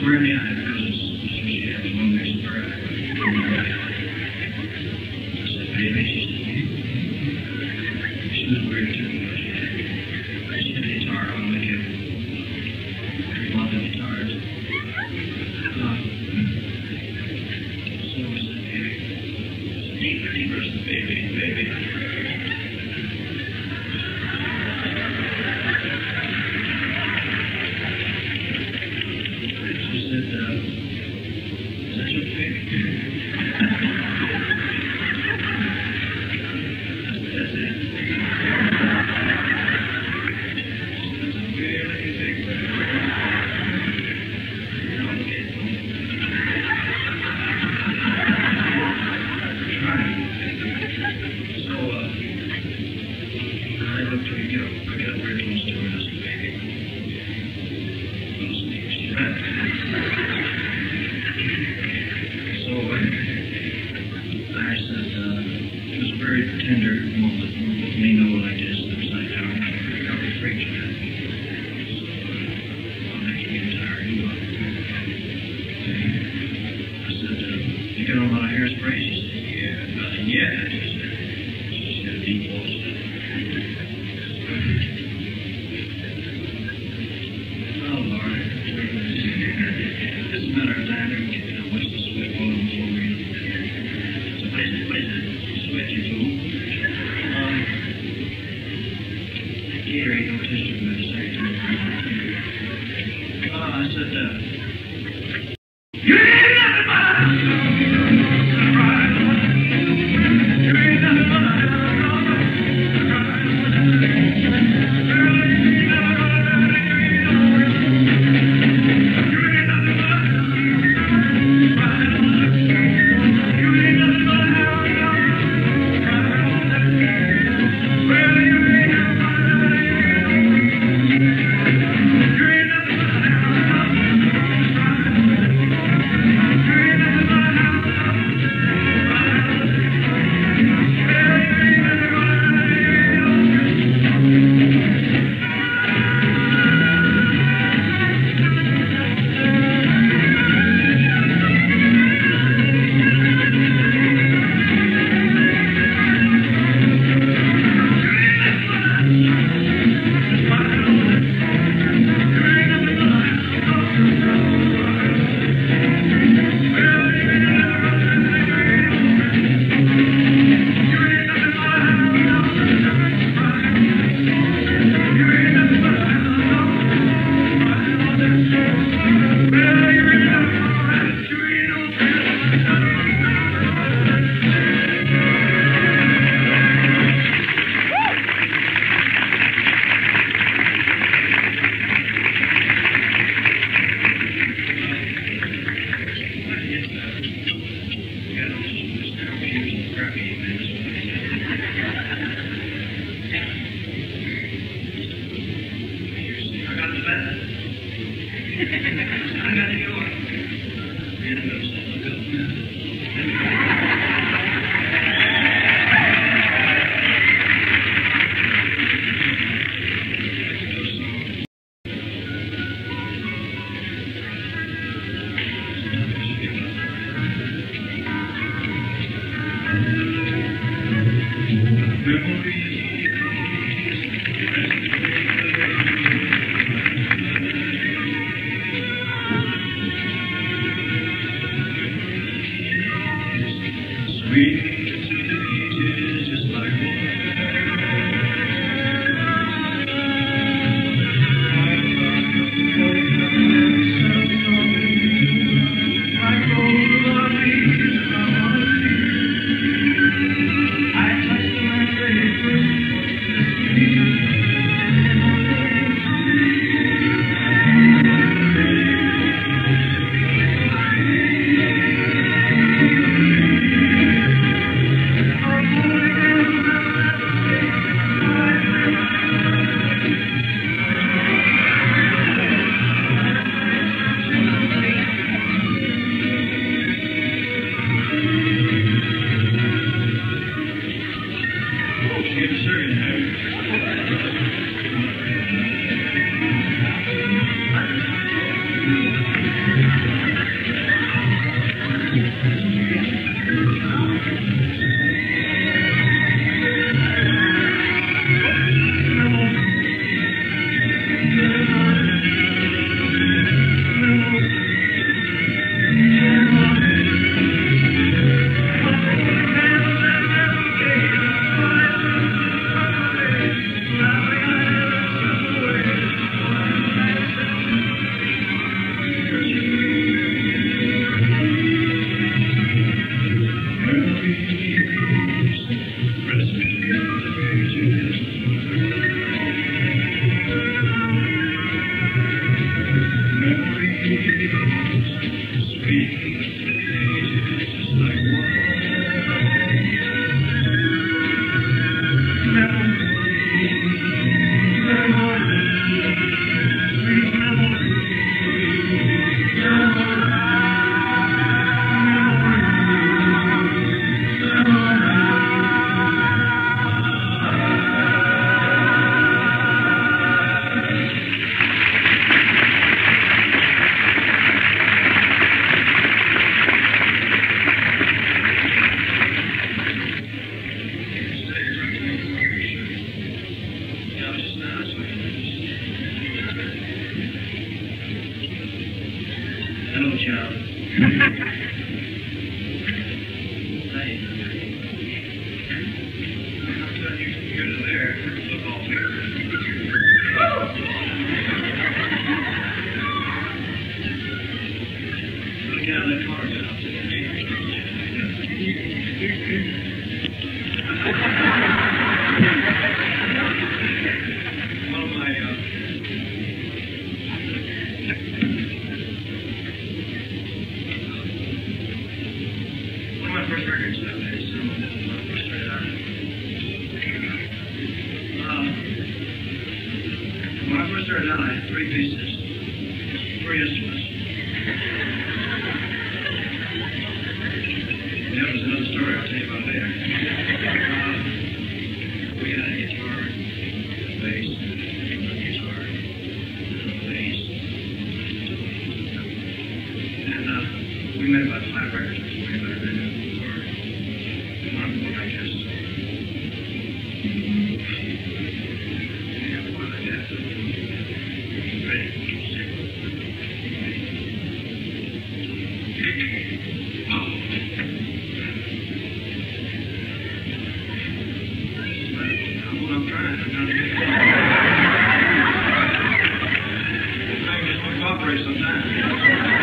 square in the eye because she had one next to her eye. I said, baby, she said, she was weird too. She had a guitar on the kid. She loved the guitars. So I said, baby. Deeper's the baby. She said, is that your baby? That's it. That's a really big baby. Okay. Trying. So, I looked to get a weird little story as a baby. Little sneak, she ran. So, I said, it was a very tender moment. Me know like this, upside down, recovery freak she had. So, I'll make you get tired. You up. I said, you got a lot of hairspray? She said, yeah, nothing yet. She had a deep voice. Oh, Lord. This is a matter of time. What's the sweat all over the floor? So what is it? Sweat, you fool. Gatorade, no tissue, but it's actually. I said, you ain't nothing but you ain't nothing but go, child. Hey. I'm telling you from here to there, football field. Look out of that car, man. I'll take one of my first records when I first started out. When I first started out, I had 3 pieces, 3 instruments. That was another story I'll tell you about later. We had a guitar, a bass, a guitar, a bass. And we made about 5 records before we got rid of it. Or one of them, I guess. Yeah, one, I guess. Ready? I'm trying. I'm trying to get it. I just want to cooperate sometimes.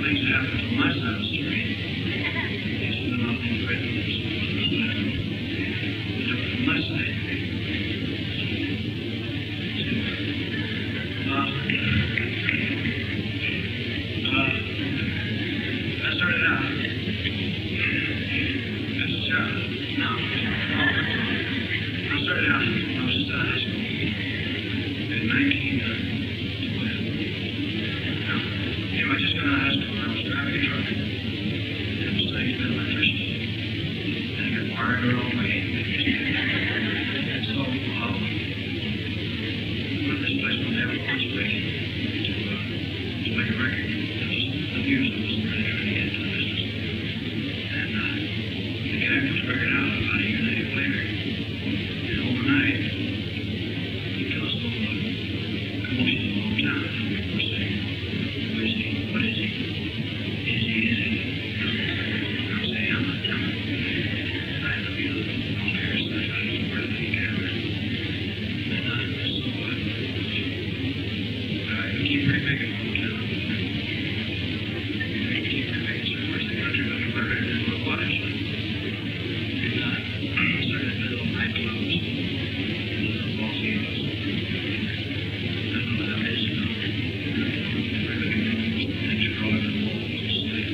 things that happened from my side of the street. It's been nothing great news. But from my side. I started out as a child. No. I started out when I was just out of high school in 1912. Anyway, I just got out of high school and I was driving a truck. And I was studying electrician. And I got wired the wrong way. And so, went to this place called David Portsmouth to make a record. I was abused. I wasn't really trying to get into the business. And the guy put the record out about a year and a half later. And overnight, he caused a little commotion in the whole town. And we were saying, who is he? What is he? Is he? Is he? And I'm saying, I'm not. I love you. I'm parasite. I don't know where the camera. And so, we keep remaking the whole town. We keep remaking certain parts of the country, but we're ready to do what actually. And started in little nightclubs, little ball games. I don't know what that is, you know. And drawing the walls and stuff.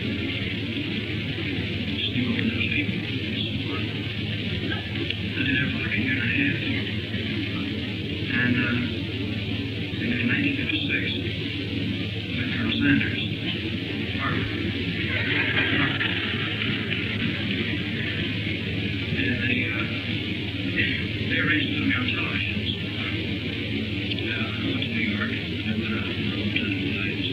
Just knew over those people. So, I did it for like a year and a half. And in 1956, I met Colonel Sanders, Harvard. And they arranged to put me on television. So, I went to New York. I went out for a long time in the nights.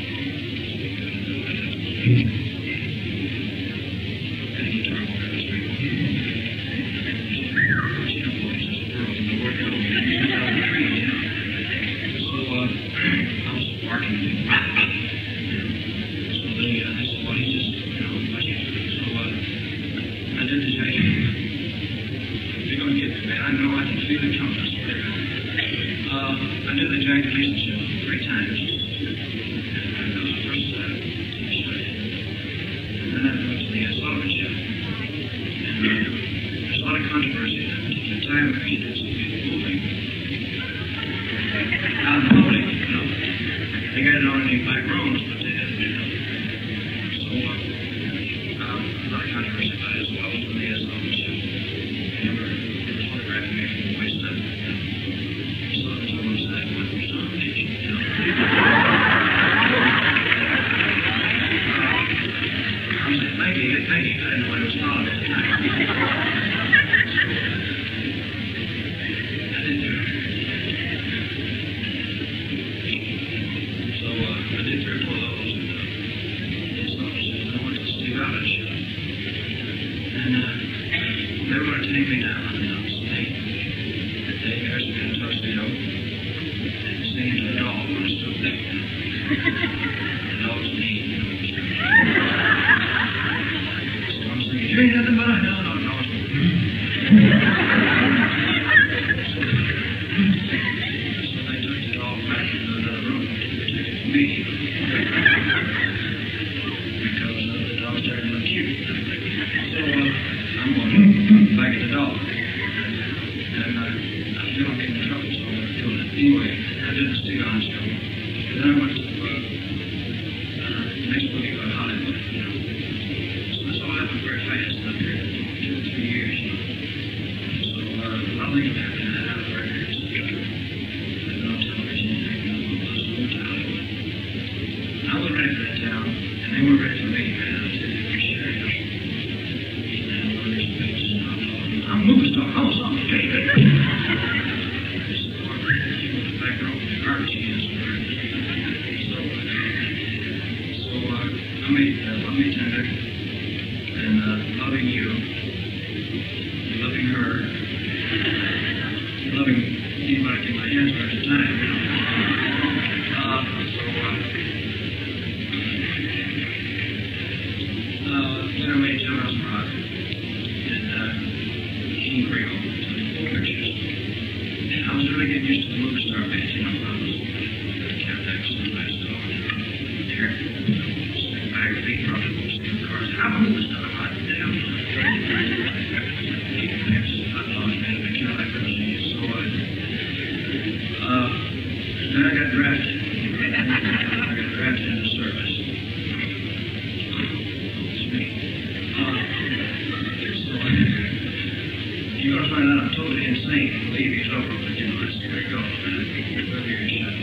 And a guitar player was very good. You know, boys, this world, and the work out on the trees, you know. So, I was barking at people. So they said, well, he's just, you know, what you do. So, I did the Jackie. You're going to get me, man. I know, I can feel it coming, I swear to God. I did the Jackie Gleason show 3 times. And that was the first TV show I did. And then I went to the Sullivan show. And there's a lot of controversy in that particular time period. It's moving. Out in the loading, you know. They got it on any back rooms, but they didn't, you know. So, a lot of controversy about it as well as when the Sullivan show. They were photographing me from the waist up. Sullivan told them that I was on stage, you know. I said, maybe. I didn't know what it was called at the time. So, I did do it. So, I did 3 or 4 of those, and it's not just, I went to the Steve Allen show. And they were going to take me down on stage. That day, dressed me in a tuxedo, and singing to the dog when I stood there. The dog's name, you know. So I'm singing, you ain't nothing but a hell, no. So they took the dog back into another room. They took it from me. Because the dog started to look cute. So I'm going back at the dog. And I feel I'm getting in trouble, so I'm doing it. Anyway, I did the Steve Allen show. And then I went to the next movie about Hollywood, you know. So this all happened very fast in a period of 2 or 3 years, you know. So a lot of things happened in that out of records. I've been on television, I've been on those movies in Hollywood. And I wasn't ready for that town, and they weren't ready for me, man. I tell you, for sure, you know. I'm a movie star. I was on the David. Back row with the garbage cans. So I made Love Me Tender and Loving You, Loving Her, Loving anybody I get my hands on at the time, you know. Then I made Jailhouse Rock and King Creole, pictures. And I was really getting used to the movie star band, you know. I was Captain X and my dog, Derek, I'm almost done. I'm right now. Then I got drafted. Into service. It's me. You're going to find out I'm totally insane. Believe it's over, but you know, let's let it go. Wherever you're shut.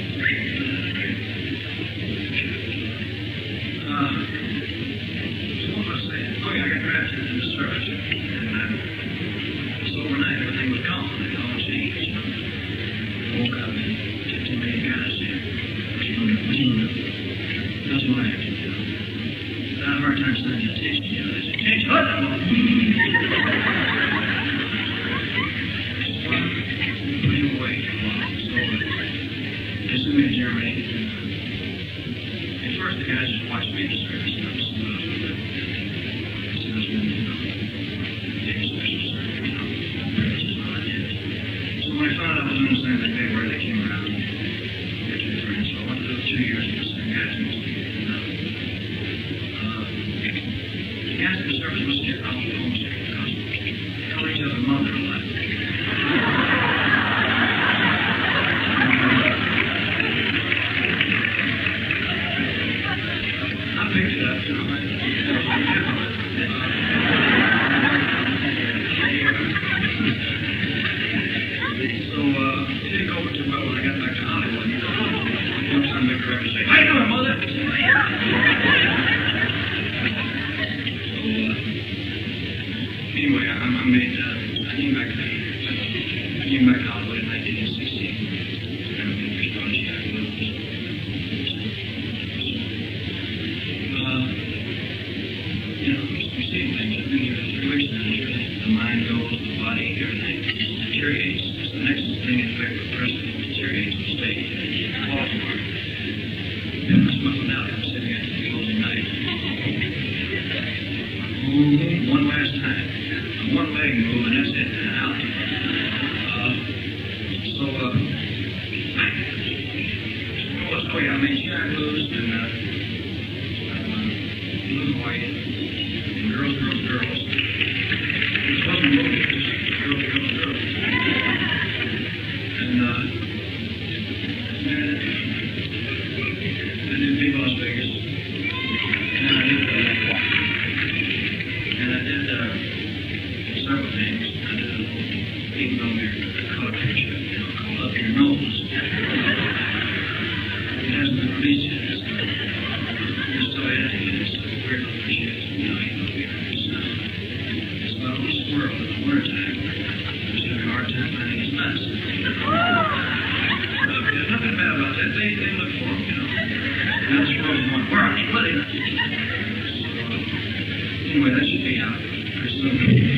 So what was I saying? Oh, yeah, I got drafted into service. And so overnight, everything was gone. It all changed. I woke up and 15 million guys there. That's what I have to do. I have a hard time standing attention, you know. They say, attention, what the fuck? Put him away for a while. So, they sent me to Germany. At first, the guys just watched me in the service. And I was doing it. So I was doing, you know, getting special service, you know. This is what I did. So when I found out I was doing the same thing they were, they came around. They were two friends. So I went to do 2 years with the same guys. The guys in the service was scared off the homesick because they call each other mother a lot. I picked it up, you know. So, it didn't go over too well when I got back to Hollywood. One time they corrected me, say, how you doing, mother? Anyway, I came back to Hollywood in 1960. And we first brought G.I. Blues. You know, we see things. I've been here for 3 weeks now. It's really, the mind goes, the body, everything deteriorates. It's the next thing in effect with Presley deteriorates on stage in Baltimore. And this muffled out, I'm sitting at the closing night. One last time. One leg move, and that's it. Out. So yeah, I mean, G.I. Blues and Blue White and Girls. This wasn't a movie, it was just Girls. And I did Big Las Vegas. And I did several things. I did a little 8mm color picture, you know, called Up Your Nose. It hasn't been released yet. It's still editing it. It's weird little shit. You know, it's about a little squirrel in the wintertime. Who's having a hard time finding his nuts. There's nothing bad about that. They look for him, you know. And the squirrel's going, where are you? Bloody nuts. Anyway, that should be out pretty soon.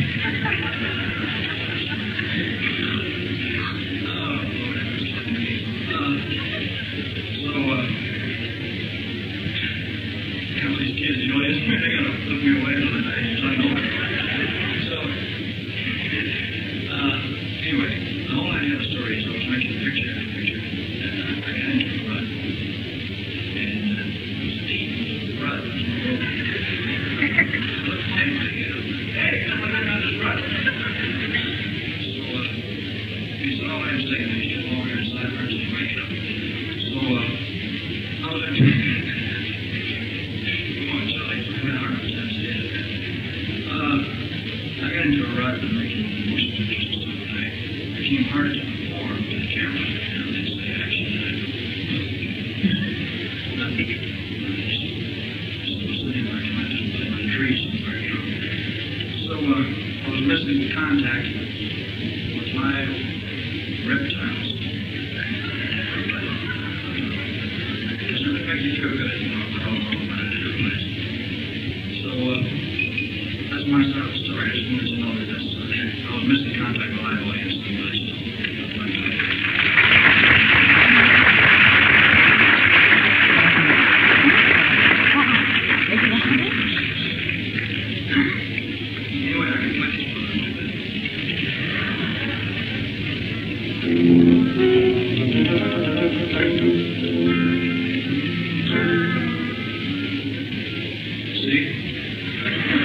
These kids, you know, they're going to look me away another day. I know it. So, anyway, the whole idea of the story is I was making picture after picture, and I got into a rut. And it was deep. The rut was broken. I looked funny when I get up. Hey, I'm looking around this rut. So, he said, all I have to say is you come over here and sideburns anyway, you know. So, I was actually... I got into a rut and making motion pictures and stuff, and I became harder to perform to the camera. You know, they'd say action, and I nothing. Just was sitting there trying to play my tree somewhere, you know. So I was missing contact with my reptiles. It doesn't make you feel good, you know, crawling all about it every place. So that's my side of the story. I just wanted to know that I was missing contact with my audience too much. Anyway, I can play these for a little bit. See?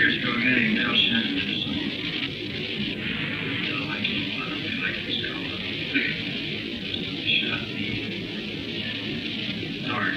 years ago, a guy named Al Shannon did a song. I like it a lot. I like this color. Shot me. Dark.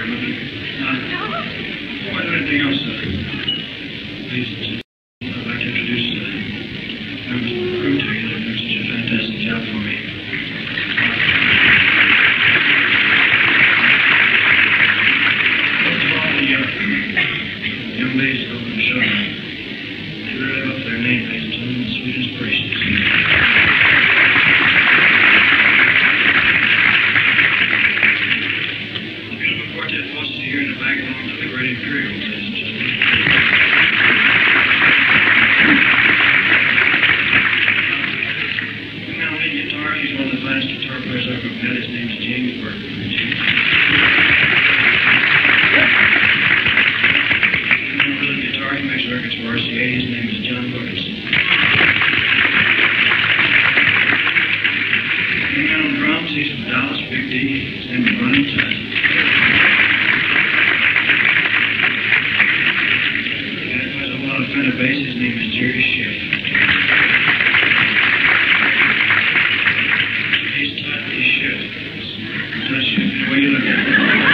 department. More than anything else, please, I'd like to introduce members of the crew to you. They're doing such a fantastic job for me. First of all, the young ladies go over the show. They really live up to their name, ladies and gentlemen, sweet inspirations. Here in the back belongs to the Great Imperial, ladies and gentlemen. Now, lead guitar, he's one of the finest guitar players I've ever met. His name is James Burton. Now, rhythm guitar, he makes records for RCA. His name is John Wilkinson. The man on drums, he's from Dallas, Big D. His name is Ronnie Tyson. The bass, his name is Jerry Schiff. He's tightly shit. Touch you the way you look at him.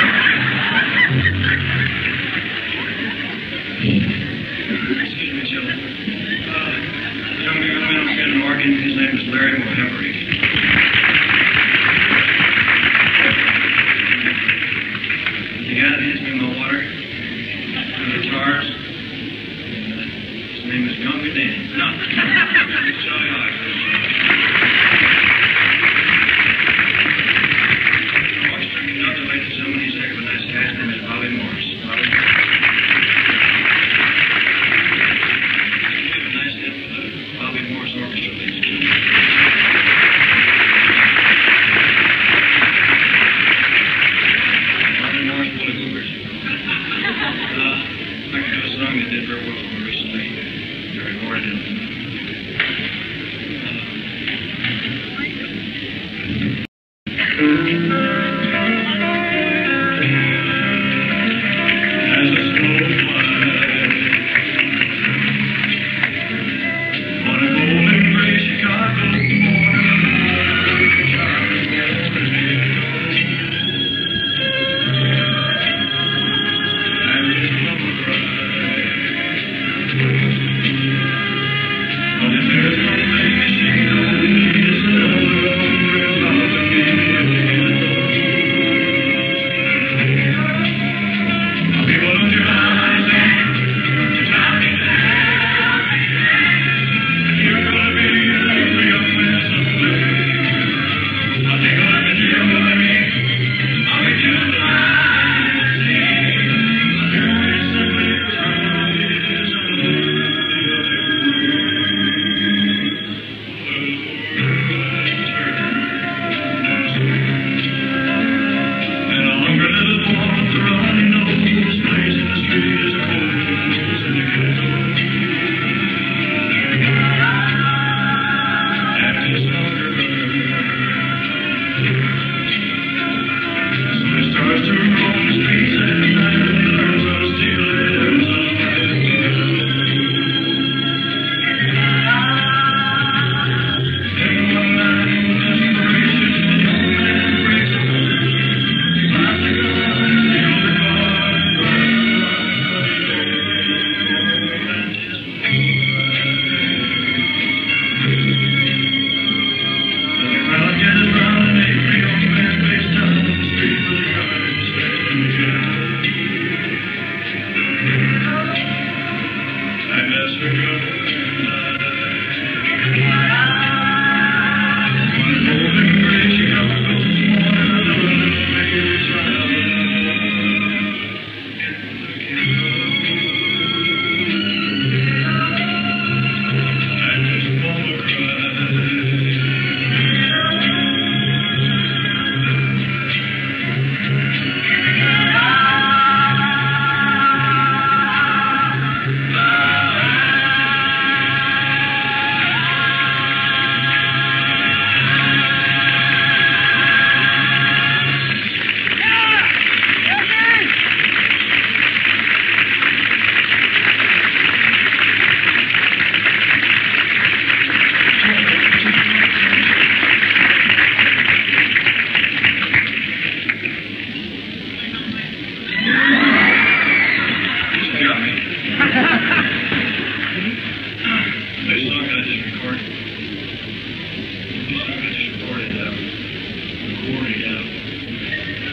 Excuse me, children. Young man on piano and organ, his name is Larry Mohavery.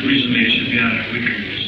recently it should be out a week or